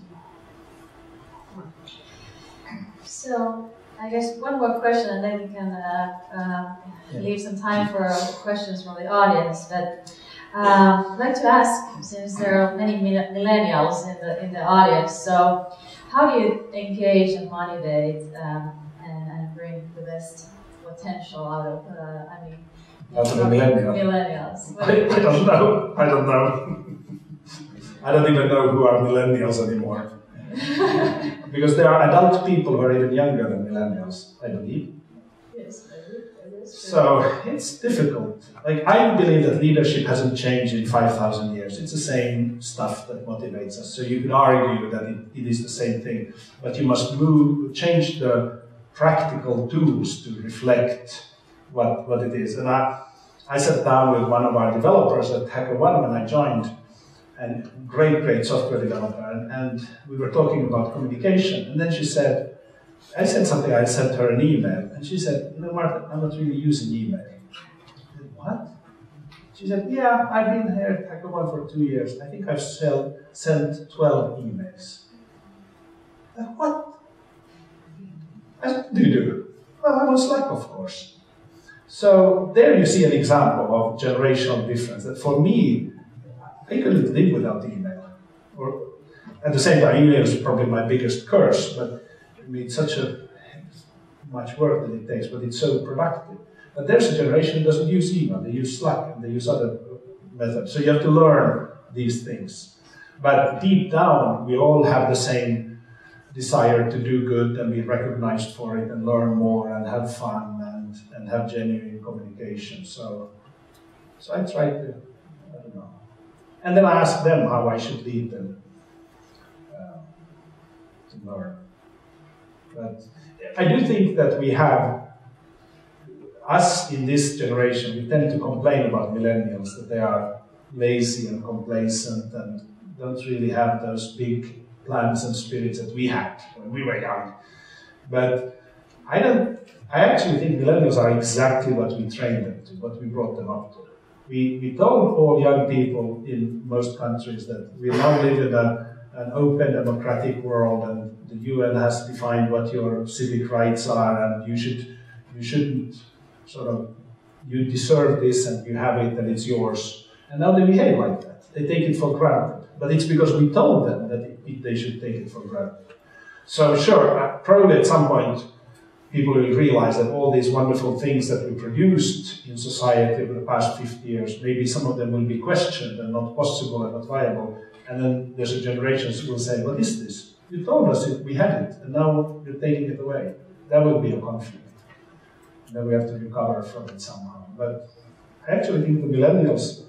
So, I guess one more question, and then we can leave some time for questions from the audience. But I'd like to ask, since there are many millennials in the audience, so how do you engage and motivate and bring the best potential out of out of the millennials? I don't know. I don't know. I don't even know who are millennials anymore. Because there are adult people who are even younger than millennials, I believe. Yes, I believe. So it's difficult. Like, I believe that leadership hasn't changed in 5,000 years. It's the same stuff that motivates us. So you could argue that it is the same thing, but you must change the practical tools to reflect what it is. And I sat down with one of our developers at HackerOne when I joined, and great software developer, and we were talking about communication, and then she said, I said something, I sent her an email, and she said, you know, Martin, I'm not really using email. I said, what? She said, yeah, I've been here at HackerOne for 2 years. I think I've sent 12 emails. Like, what? I said, what do you do? Well, I'm on Slack, of course. So there you see an example of generational difference. That for me, I couldn't live without email. Or at the same time, email is probably my biggest curse, but I mean, it's such much work that it takes, but it's so productive. But there's a generation that doesn't use email, they use Slack, and they use other methods. So you have to learn these things. But deep down, we all have the same desire to do good and be recognized for it and learn more and have fun and have genuine communication. So I try to, I don't know. And then I ask them how I should lead them to learn. But I do think that we have, us in this generation, we tend to complain about millennials, that they are lazy and complacent and don't really have those big plans and spirits that we had when we were young. But I actually think millennials are exactly what we trained them to, what we brought them up to. We told all young people in most countries that we now live in an open democratic world, and the UN has defined what your civic rights are, and you shouldn't sort of, you deserve this and you have it and it's yours. And now they behave like that. They take it for granted. But it's because we told them that they should take it for granted. So sure, probably at some point people will realize that all these wonderful things that we produced in society over the past 50 years, maybe some of them will be questioned and not possible and not viable. And then there's a generation who will say, what is this? You told us we had it, and now you're taking it away. That will be a conflict. And then we have to recover from it somehow. But I actually think the millennials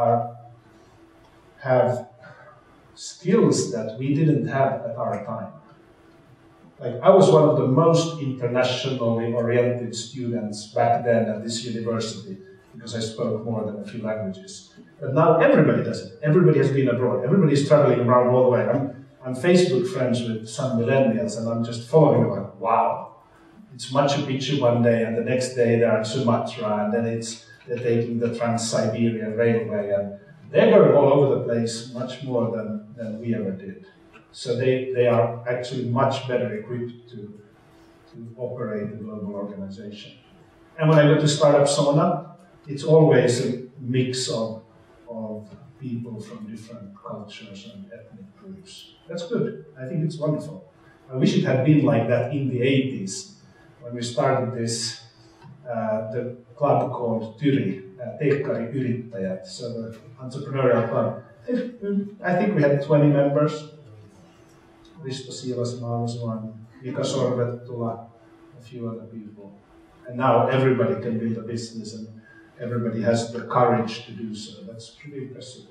have skills that we didn't have at our time. Like, I was one of the most internationally oriented students back then at this university, because I spoke more than a few languages. But now everybody does it. Everybody has been abroad. Everybody is traveling around all the way. I'm Facebook friends with some millennials, and I'm just following them like, wow. It's Machu Picchu one day, and the next day they're in Sumatra, and then they're taking the Trans-Siberian Railway, and they're going all over the place much more than we ever did. So they are actually much better equipped to operate a global organization. And when I go to Startup Sauna, it's always a mix of people from different cultures and ethnic groups. That's good. I think it's wonderful. I wish it had been like that in the 80s when we started this, the club called Tyri, Teekkari Yrittäjät, so the entrepreneurial club. I think we had 20 members. Risto Siilasmaa was one, Mika Sorvettula, a few other people. And now everybody can build a business and everybody has the courage to do so. That's pretty impressive.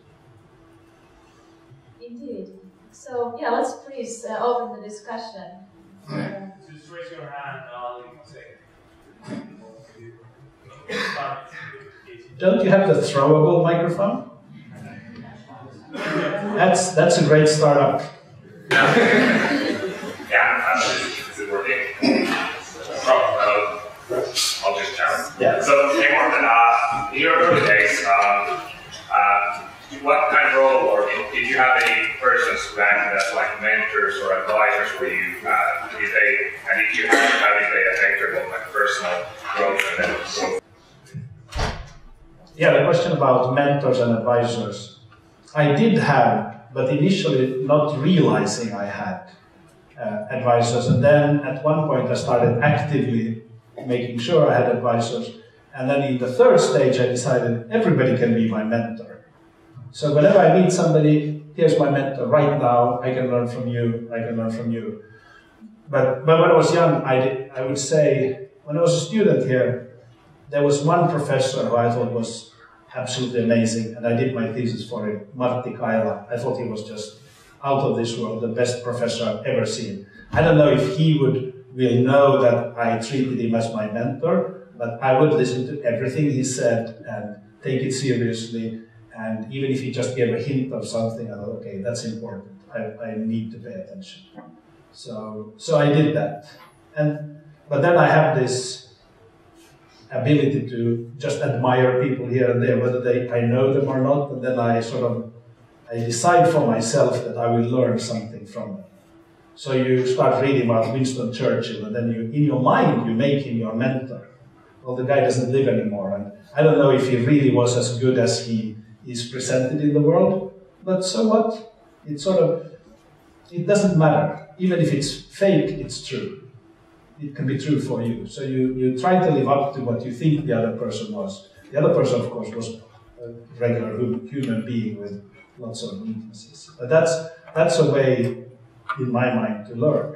Indeed. So, yeah, let's please open the discussion. Just raise your hand, I'll say. Don't you have the throwable microphone? That's a great startup. Yeah, is it working? I'll just count. Yeah. So, hey Mårten, in your early days, what kind of role, or did you have any persons who acted as like mentors or advisors for you? And did you have how did they affect your like personal growth and then growth? Yeah, the question about mentors and advisors. I did have, but initially not realizing I had advisors. And then at one point I started actively making sure I had advisors. And then in the third stage I decided everybody can be my mentor. So whenever I meet somebody, here's my mentor right now, I can learn from you, I can learn from you. But when I was young, I would say, when I was a student here, there was one professor who I thought was absolutely amazing, and I did my thesis for him, Martti Kaila. I thought he was just out of this world, the best professor I've ever seen. I don't know if he will know that I treated him as my mentor, but I would listen to everything he said and take it seriously. And even if he just gave a hint of something, I thought, okay, that's important. I need to pay attention. So I did that. But then I have this ability to just admire people here and there, whether I know them or not, and then I decide for myself that I will learn something from them. So you start reading about Winston Churchill, and then in your mind you make him your mentor. Well, the guy doesn't live anymore, and I don't know if he really was as good as he is presented in the world, but so what? It doesn't matter. Even if it's fake, it's true. It can be true for you. So you try to live up to what you think the other person was. The other person, of course, was a regular human being with lots of weaknesses. But that's a way, in my mind, to learn.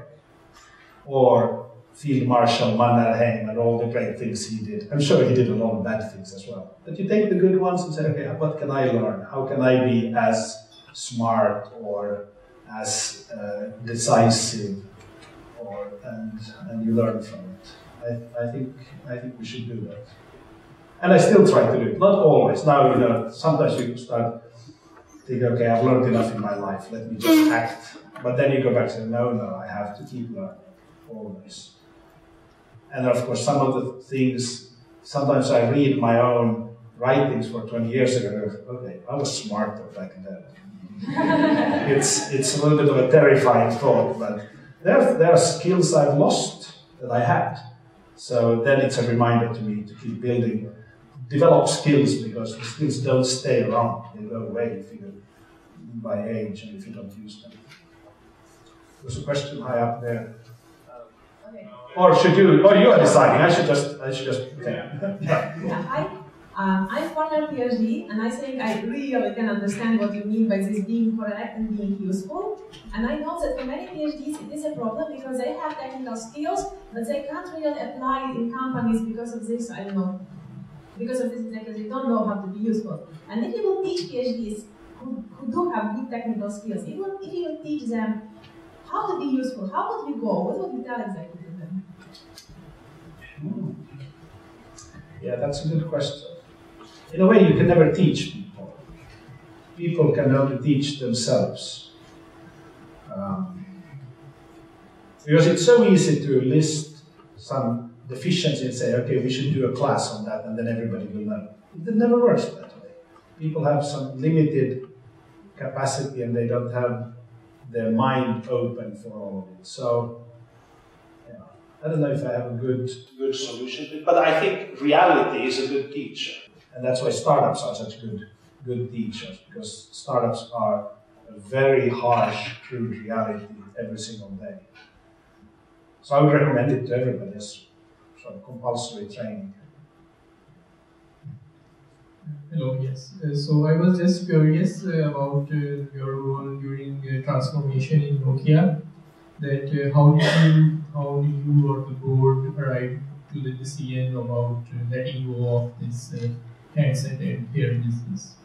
Or Field Marshal Mannerheim and all the great things he did. I'm sure he did a lot of bad things as well. But you take the good ones and say, okay, what can I learn? How can I be as smart or as decisive? And you learn from it. I think we should do that. And I still try to do it. Not always. Now, sometimes you start thinking, okay, I've learned enough in my life. Let me just act. But then you go back and say, no, I have to keep learning. Always. And of course, some of the things, sometimes I read my own writings for 20 years ago, and I go, okay, I was smarter back then. It's a little bit of a terrifying thought, but there are skills I've lost that I had. So then it's a reminder to me to keep building, develop skills, because the skills don't stay around. They go away by age and if you don't use them. There's a question high up there. Okay. Or should you? Or you are deciding. I should just. Okay. Yeah. I'm partner PhD, and I think I really can understand what you mean by this being correct and being useful. And I know that for many PhDs it is a problem because they have technical skills, but they can't really apply it in companies because of this. I don't know. Because of this, because they don't know how to be useful. And if you will teach PhDs who do have good technical skills, if you will teach them how to be useful, how would we go? What would we tell exactly to them? Yeah, that's a good question. In a way, you can never teach people. People can only teach themselves. Because it's so easy to list some deficiency and say, okay, we should do a class on that, and then everybody will know. It never works that way. People have some limited capacity, and they don't have their mind open for all of it. So, yeah, I don't know if I have a good solution to it, but I think reality is a good teacher. And that's why startups are such good good teachers, because startups are a very harsh, crude reality every single day. So I would recommend it to everybody as sort of compulsory training. Hello, yes. So I was just curious about your role during transformation in Nokia. That how do you or the board arrive to the decision about letting go of this handset and hair business?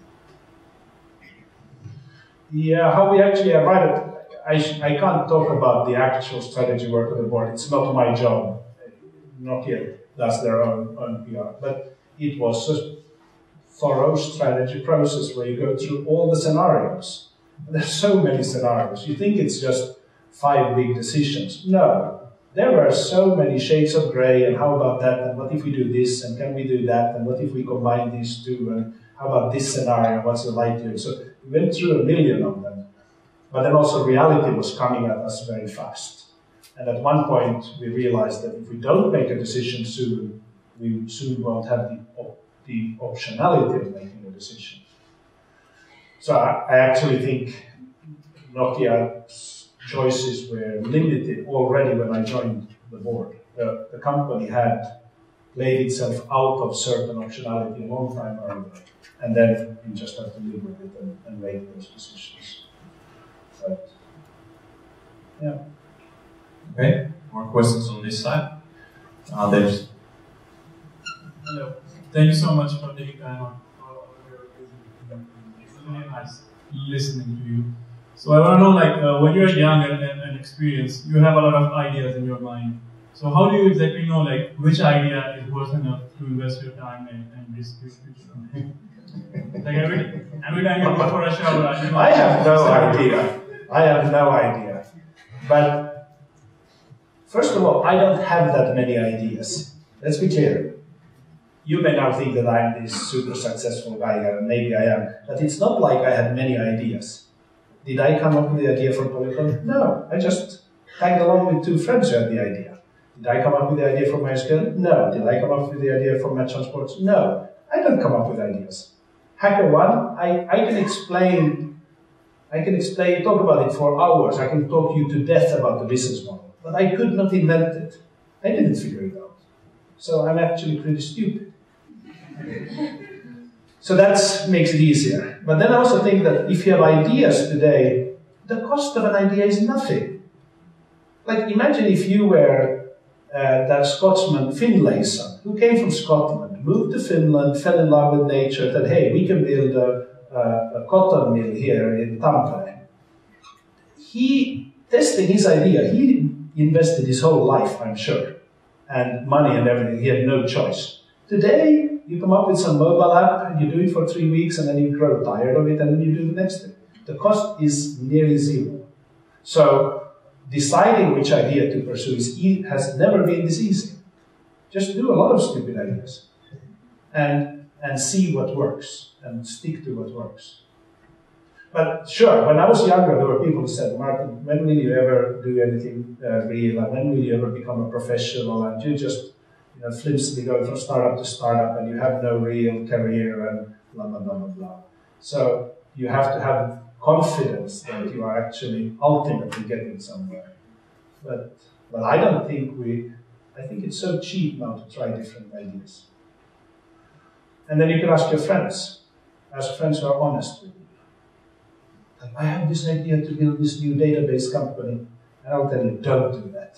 Yeah, how we actually arrived at I can't talk about the actual strategy work of the board. It's not my job. Nokia does their own PR. But it was a thorough strategy process where you go through all the scenarios. There's so many scenarios. You think it's just 5 big decisions. No. There were so many shades of grey, and how about that, and what if we do this, and can we do that, and what if we combine these two, and how about this scenario, what's the likelihood? So we went through 1 million of them. But then also reality was coming at us very fast. And at one point we realized that if we don't make a decision soon, we soon won't have the optionality of making a decision. So I actually think Nokia's choices were limited already when I joined the board. The company had laid itself out of certain optionality a long time earlier. And then you just have to live with it and make those decisions. But, yeah. Okay, more questions on this side? There's. Hello. Thank you so much for taking time out of your busy. It's really nice listening to you. So I want to know, like, when you're young and experienced, you have a lot of ideas in your mind. So how do you exactly know, like, which idea is worth enough to invest your time and risk your future? Like every time you go for a shower, I have no idea. I have no idea. But first of all, I don't have that many ideas. Let's be clear. You may now think that I'm this super successful guy, and maybe I am, but it's not like I had many ideas. Did I come up with the idea for Polygon? No, I just tagged along with 2 friends who had the idea. Did I come up with the idea for MySQL? No. Did I come up with the idea for Match on Sports? No. I don't come up with ideas. HackerOne, I can explain, talk about it for hours. I can talk you to death about the business model. But I could not invent it. I didn't figure it out. So I'm actually pretty stupid. So that makes it easier. But then I also think that if you have ideas today, the cost of an idea is nothing. Like, imagine if you were that Scotsman Finlayson, who came from Scotland, moved to Finland, fell in love with nature, that, hey, we can build a cotton mill here in Tampere. He, testing his idea, he invested his whole life, I'm sure, and money and everything. He had no choice. Today, you come up with some mobile app, and you do it for 3 weeks, and then you grow tired of it, and then you do the next thing. The cost is nearly zero. So deciding which idea to pursue has never been this easy. Just do a lot of stupid ideas and see what works and stick to what works. But sure, when I was younger, there were people who said, Martin, when will you ever do anything real, and when will you ever become a professional, and you just flimsily go from startup to startup, and you have no real career, and blah, blah, blah, blah, blah. So you have to have confidence that you are actually ultimately getting somewhere. But I don't think I think it's so cheap now to try different ideas. And then you can ask your friends. Ask friends who are honest with you. Like, I have this idea to build this new database company. And I'll tell you, don't do that.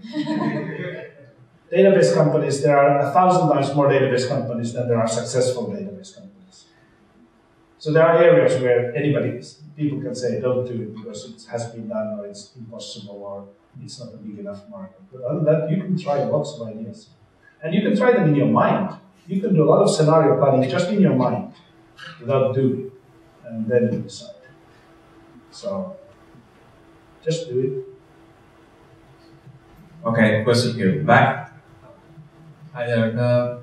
Database companies, there are 1,000 times more database companies than there are successful database companies. So there are areas where people can say, don't do it because it has been done, or it's impossible, or it's not a big enough market. But other than that, you can try lots of ideas. And you can try them in your mind. You can do a lot of scenario planning just in your mind, without doing it, and then you decide. So, just do it. Okay, question here, back. Hi there.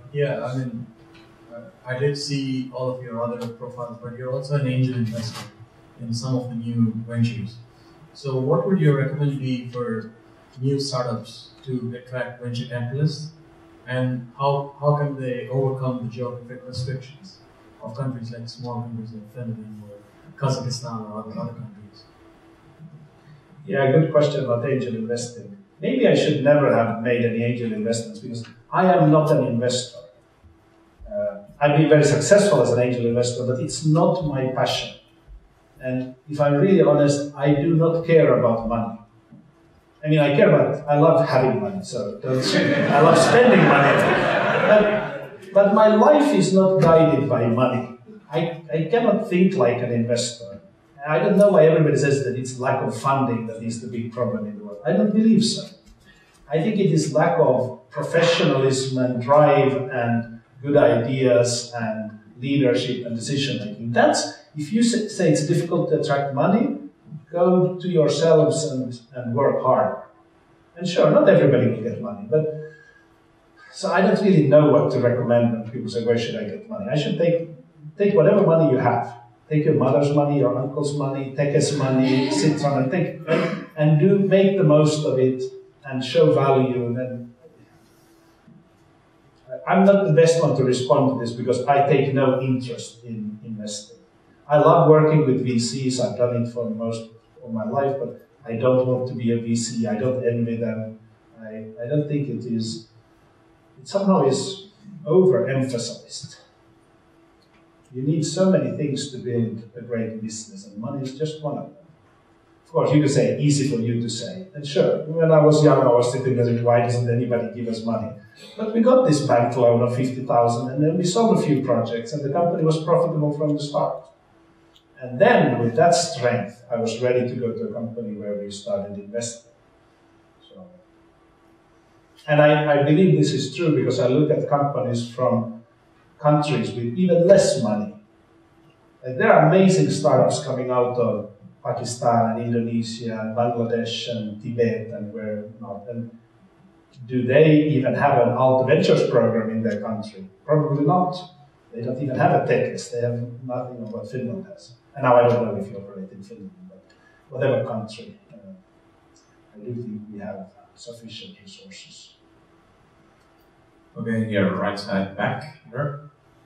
I did see all of your other profiles, but you're also an angel investor in some of the new ventures. So what would your recommend be for new startups to attract venture capitalists, and how can they overcome the geographic restrictions? of countries like small countries like Finland or Kazakhstan or other countries? Yeah, good question about angel investing. Maybe I should never have made any angel investments because I am not an investor. I've been very successful as an angel investor, but it's not my passion. And if I'm really honest, I do not care about money. I mean, I love having money, so I love spending money. But my life is not guided by money. I cannot think like an investor. I don't know why everybody says that it's lack of funding that is the big problem in the world. I don't believe so. I think it is lack of professionalism and drive and good ideas and leadership and decision making. If you say it's difficult to attract money, go to yourselves and work hard. And sure, not everybody will get money, but so I don't really know what to recommend when people say, where should I get money? I should take whatever money you have. Take your mother's money, your uncle's money, take his money, sit on and make the most of it and show value. And I'm not the best one to respond to this because I take no interest in investing. I love working with VCs. I've done it for most of my life, but I don't want to be a VC. I don't envy them. I don't think it somehow is overemphasized. You need so many things to build a great business, and money is just one of them. Of course, you could say, easy for you to say. And sure, when I was young, I was thinking, why doesn't anybody give us money? But we got this bank loan of 50,000, and then we sold a few projects, and the company was profitable from the start. And then, with that strength, I was ready to go to a company where we started investing. And I believe this is true because I look at companies from countries with even less money. Like there are amazing startups coming out of Pakistan and Indonesia and Bangladesh and Tibet and where not. And do they even have an Aalto Ventures program in their country? Probably not. They don't even have a techist. They have nothing of what Finland has. And now I don't know if you operate in Finland, but whatever country, I do think we have sufficient resources. Okay, here, right side back here.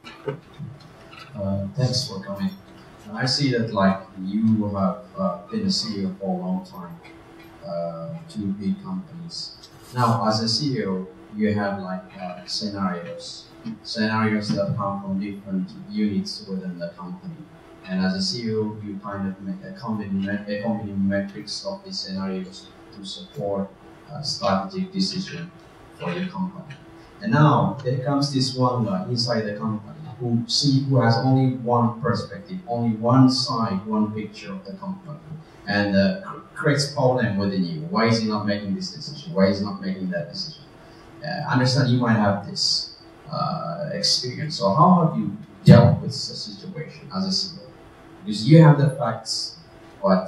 Thanks for coming. I see that you have been a CEO for a long time, two big companies. Now, as a CEO, you have scenarios that come from different units within the company. And as a CEO, you kind of make accompanying metrics of these scenarios to support strategic decision for your company. And now there comes this one guy inside the company who has only one perspective, only one side, one picture of the company, and creates problem within you. Why is he not making this decision? Why is he not making that decision? I understand you might have this experience. So how have you dealt with such a situation as a CEO? Because you have the facts, but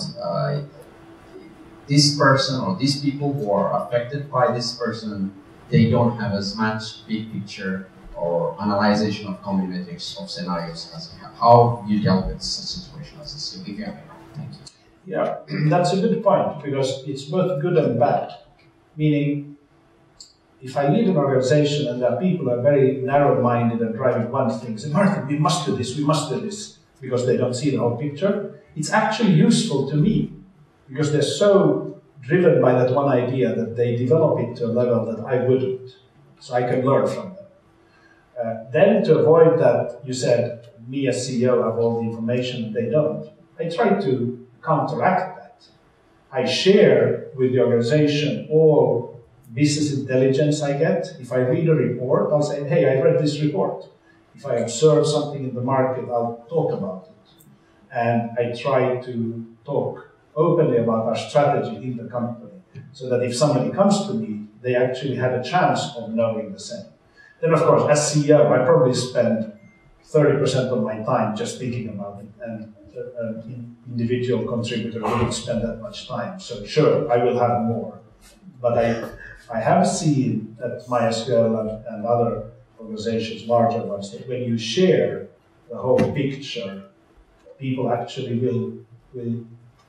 this person or these people who are affected by this person, they don't have as much big picture or analyzation of combinations of scenarios as you have. How you dealt with such a situation as a CEO? Thank you. Yeah, that's a good point because it's both good and bad. Meaning, if I lead an organization and there are people who are very narrow-minded and driving one thing, say, Martin, we must do this, because they don't see the whole picture, it's actually useful to me because they're so driven by that one idea that they develop it to a level that I wouldn't. So I can learn from them. Then to avoid that, you said, me as CEO have all the information, they don't. I try to counteract that. I share with the organization all business intelligence I get. If I read a report, I'll say, hey, I read this report. If I observe something in the market, I'll talk about it. And I try to talk openly about our strategy in the company, so that if somebody comes to me, they actually have a chance of knowing the same. Then, of course, as CEO, I probably spend 30% of my time just thinking about it, and an individual contributor wouldn't spend that much time. So sure, I will have more. But I have seen at MySQL and other organizations, larger ones, that when you share the whole picture, people actually will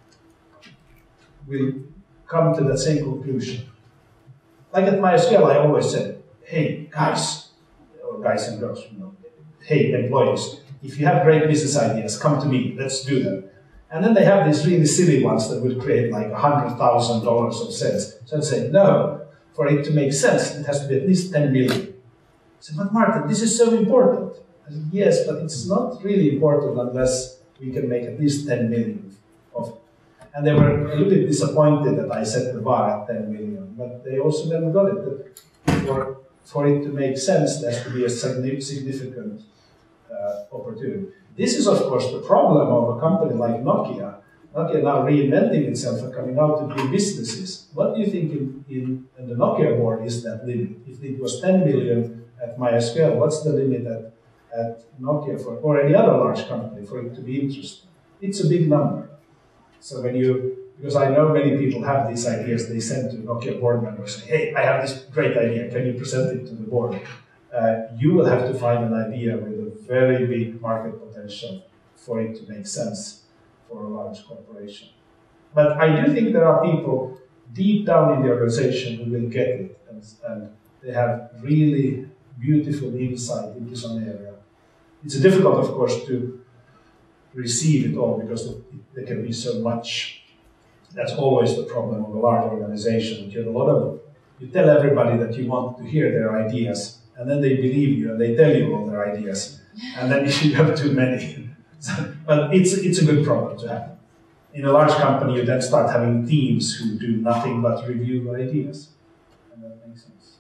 come to the same conclusion. Like at MySQL, I always said, hey, guys, or guys and girls, hey, employees, if you have great business ideas, come to me, let's do them. And then they have these really silly ones that will create like $100,000 of sales. So I say, no, for it to make sense, it has to be at least 10 million. I said, but Martin, this is so important. I said, yes, but it's not really important unless we can make at least 10 million of it. And they were a little bit disappointed that I set the bar at 10 million, but they also then got it. That for it to make sense, there has to be a significant opportunity. This is, of course, the problem of a company like Nokia. Nokia now reinventing itself and coming out to do businesses. What do you think in the Nokia board is that limit? If it was 10 million at MySQL, what's the limit at Nokia or any other large company for it to be interesting? It's a big number. So because I know many people have these ideas, they send to Nokia board members, say, hey, I have this great idea, can you present it to the board? You will have to find an idea with a very big market potential for it to make sense for a large corporation. But I do think there are people deep down in the organization who will get it, and they have really beautiful insight into some area. It's difficult, of course, to receive it all because there can be so much. That's always the problem of a large organization. You tell everybody that you want to hear their ideas, and then they believe you and they tell you all their ideas, and then you have too many. But it's a good problem to have. In a large company, you then start having teams who do nothing but review ideas, and that makes sense.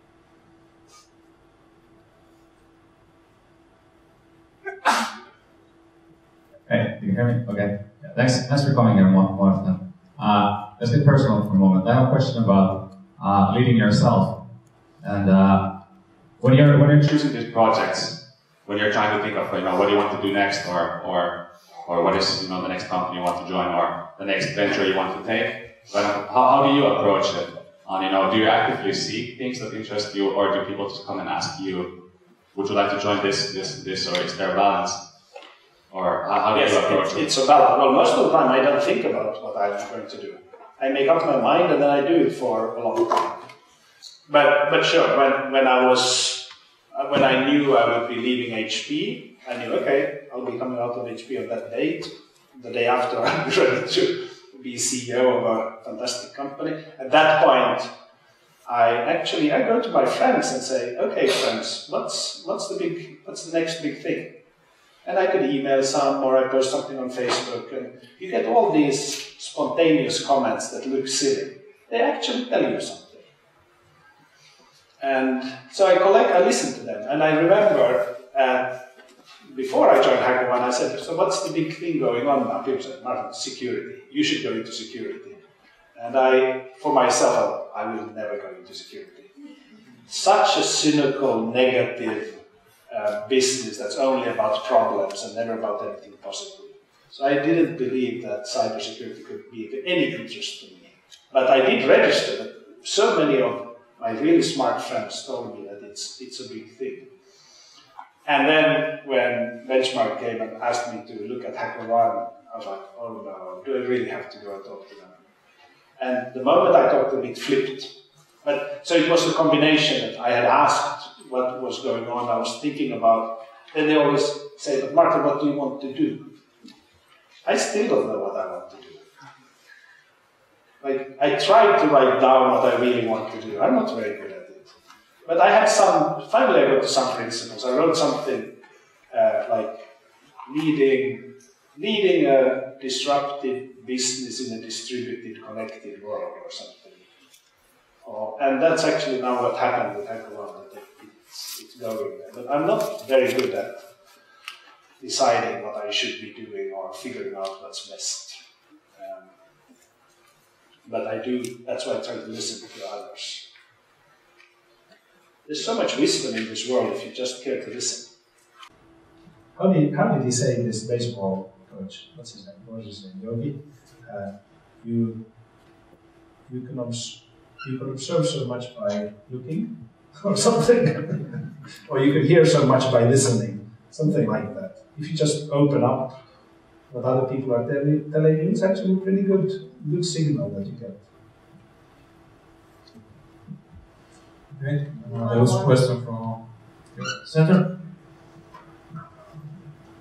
Hey, can you hear me? Okay. Yeah, thanks for coming here, Mårten. Let's get personal for a moment. I have a question about leading yourself. And when you're choosing these projects, when you're trying to think of what do you want to do next, or what is the next company you want to join, or the next venture you want to take, how do you approach it? Do you actively seek things that interest you, or do people just come and ask you, would you like to join this, or is there a balance? Or how do you approach it? It's a balance. Well, most of the time I don't think about what I'm going to do. I make up my mind and then I do it for a long time. But sure, when I knew I would be leaving HP, I knew, okay, I'll be coming out of HP on that date. The day after, I'll be ready to be CEO of a fantastic company. At that point, I go to my friends and say, okay, friends, what's the next big thing? And I could email some, or I post something on Facebook, and you get all these spontaneous comments that look silly. They actually tell you something. And so I listen to them. And I remember, before I joined HackerOne, I said, so what's the big thing going on now? People said, Martin, security. You should go into security. And for myself, I will never go into security. Such a cynical, negative business that's only about problems and never about anything positive. So I didn't believe that cybersecurity could be of any interest to me. But I did register. So many of my really smart friends told me that it's a big thing. And then when Benchmark came and asked me to look at HackerOne, I was like, oh no, do I really have to go and talk to them? And the moment I talked to them, it flipped. So it was a combination that I had asked what was going on, I was thinking about. Then they always say, but Martin, what do you want to do? I still don't know what I want to do. I tried to write down what I really want to do. I'm not very good at it. But finally I got to some principles. I wrote something like leading a disruptive business in a distributed, connected world or something. And that's actually now what happened with HackerOne. It's going there. But I'm not very good at deciding what I should be doing or figuring out what's best. But I do, that's why I try to listen to others. There's so much wisdom in this world if you just care to listen. How did he say this baseball coach? What's his name? What was his name? Yogi? You can observe so much by looking, or something. Or you can hear so much by listening, something like that. If you just open up what other people are telling you, it's actually a pretty good signal that you get. Okay, there was a question from center.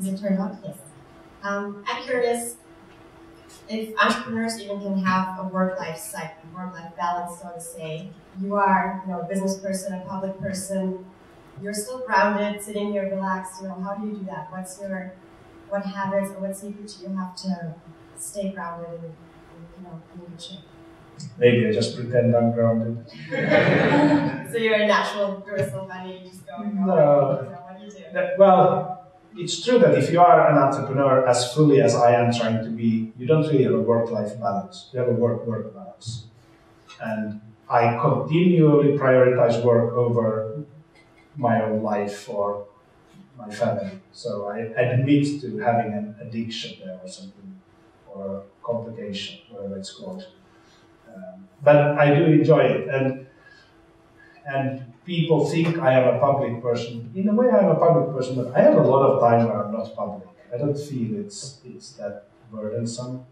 As it turned out, yes. I'm curious if entrepreneurs even can have a work-life cycle, work-life balance, so to say. You are, a business person, a public person. You're still grounded, sitting here relaxed. How do you do that? What habits or what secrets do you have to stay grounded and in good shape? Maybe I just pretend I'm grounded. So you're a natural Duracell bunny, you just go and go. No. What do you do? Well, it's true that if you are an entrepreneur as fully as I am trying to be, you don't really have a work-life balance. You have a work-work balance. And I continually prioritize work over my own life or my family. So I admit to having an addiction there or something, or a complication, whatever it's called. But I do enjoy it. And people think I am a public person. In a way, I'm a public person, but I have a lot of time where I'm not public. I don't feel it's that burdensome.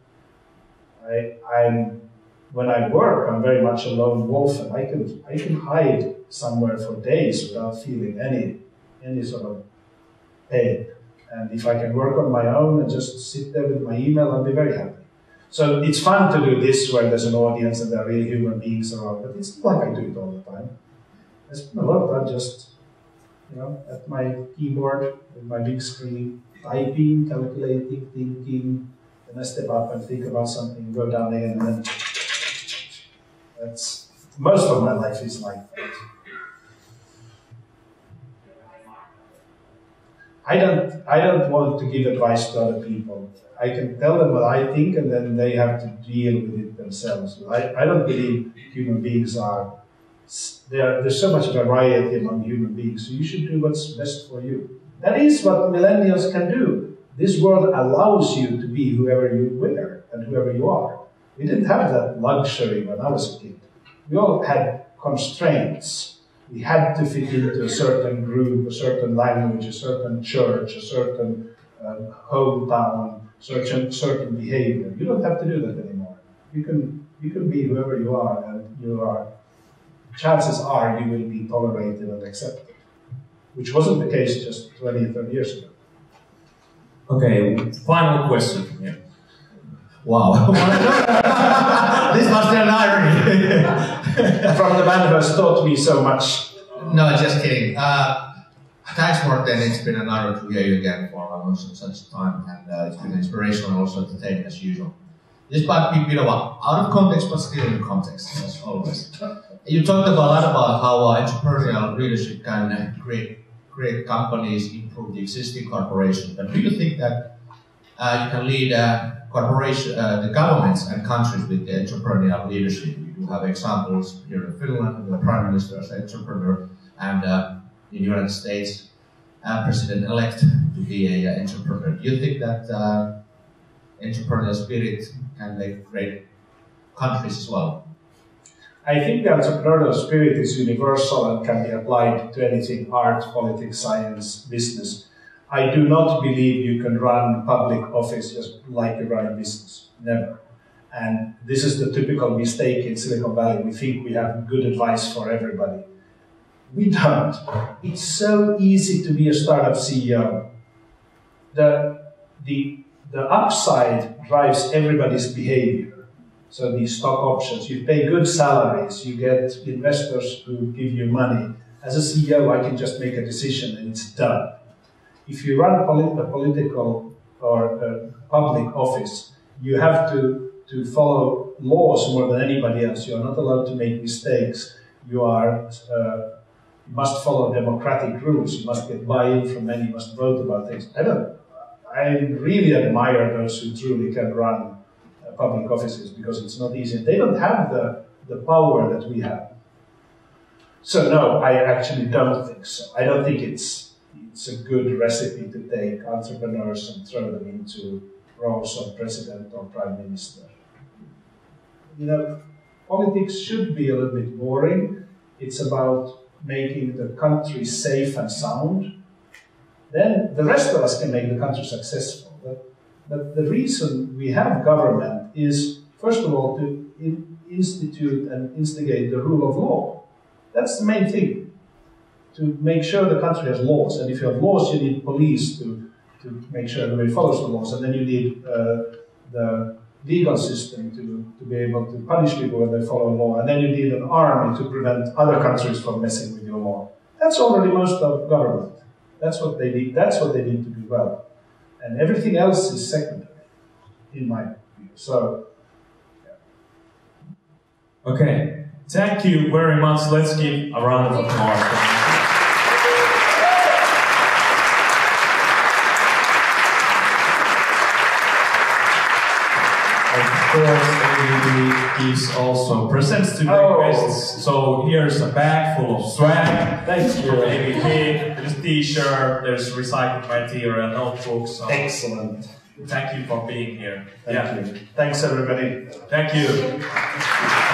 When I work, I'm very much a lone wolf, and I can hide somewhere for days without feeling any sort of pain. And if I can work on my own and just sit there with my email, I'll be very happy. So it's fun to do this where there's an audience and there are real human beings around, but it's not like I do it all the time. I spend a lot of time just, at my keyboard with my big screen, typing, calculating, thinking. Then I step up and think about something, go down again, and then most of my life is like that. I don't want to give advice to other people. I can tell them what I think, and then they have to deal with it themselves. I don't believe human beings are. There's so much variety among human beings, so you should do what's best for you. That is what millennials can do. This world allows you to be whoever you were and whoever you are. We didn't have that luxury when I was a kid. We all had constraints. We had to fit into a certain group, a certain language, a certain church, a certain hometown, certain behavior. You don't have to do that anymore. You can be whoever you are, and you are. Chances are you will be tolerated and accepted, which wasn't the case just 20, 30 years ago. Okay, final question from you. Wow. This must be an irony. From the man who has taught me so much. No, just kidding. Thanks, Mårten. It's been an honor to hear you again for such time, and it's been inspirational and also entertaining as usual. This might be a bit of out of context, but still in context, as always. You talked a lot about how entrepreneurial leadership can create companies, improve the existing corporations. But do you think that you can lead the governments and countries with the entrepreneurial leadership? You do have examples here in Finland, the Prime Minister as an entrepreneur, and in the United States, President-elect to be an entrepreneur. Do you think that entrepreneurial spirit can make great countries as well? I think the entrepreneurial spirit is universal and can be applied to anything: art, politics, science, business. I do not believe you can run public office just like you run a business. Never. And this is the typical mistake in Silicon Valley. We think we have good advice for everybody. We don't. It's so easy to be a startup CEO. The upside drives everybody's behavior. So these stock options, you pay good salaries, you get investors who give you money. As a CEO, I can just make a decision and it's done. If you run a political or a public office, you have to follow laws more than anybody else. You are not allowed to make mistakes. You must follow democratic rules. You must get buy-in from many. You must vote about things. I really admire those who truly can run public offices, because it's not easy. They don't have the power that we have. So no, I actually don't think so. I don't think it's a good recipe to take entrepreneurs and throw them into roles of president or prime minister. Politics should be a little bit boring. It's about making the country safe and sound. Then the rest of us can make the country successful. But the reason we have government is, first of all, to institute and instigate the rule of law. That's the main thing, to make sure the country has laws. And if you have laws, you need police to to make sure everybody follows the laws, and then you need the legal system to be able to punish people when they follow law, and then you need an army to prevent other countries from messing with your law. That's already most of government. That's what they need. That's what they need to do well, and everything else is secondary, in my view. So, yeah. Okay, thank you very much. Let's give a round of applause. Of course, AVP gives also presents to the guests. So here's a bag full of swag. Thank you. From AVP. There's a t-shirt, there's recycled material, notebooks. So excellent. Thank you for being here. Thank you. Thanks, everybody. Thank you.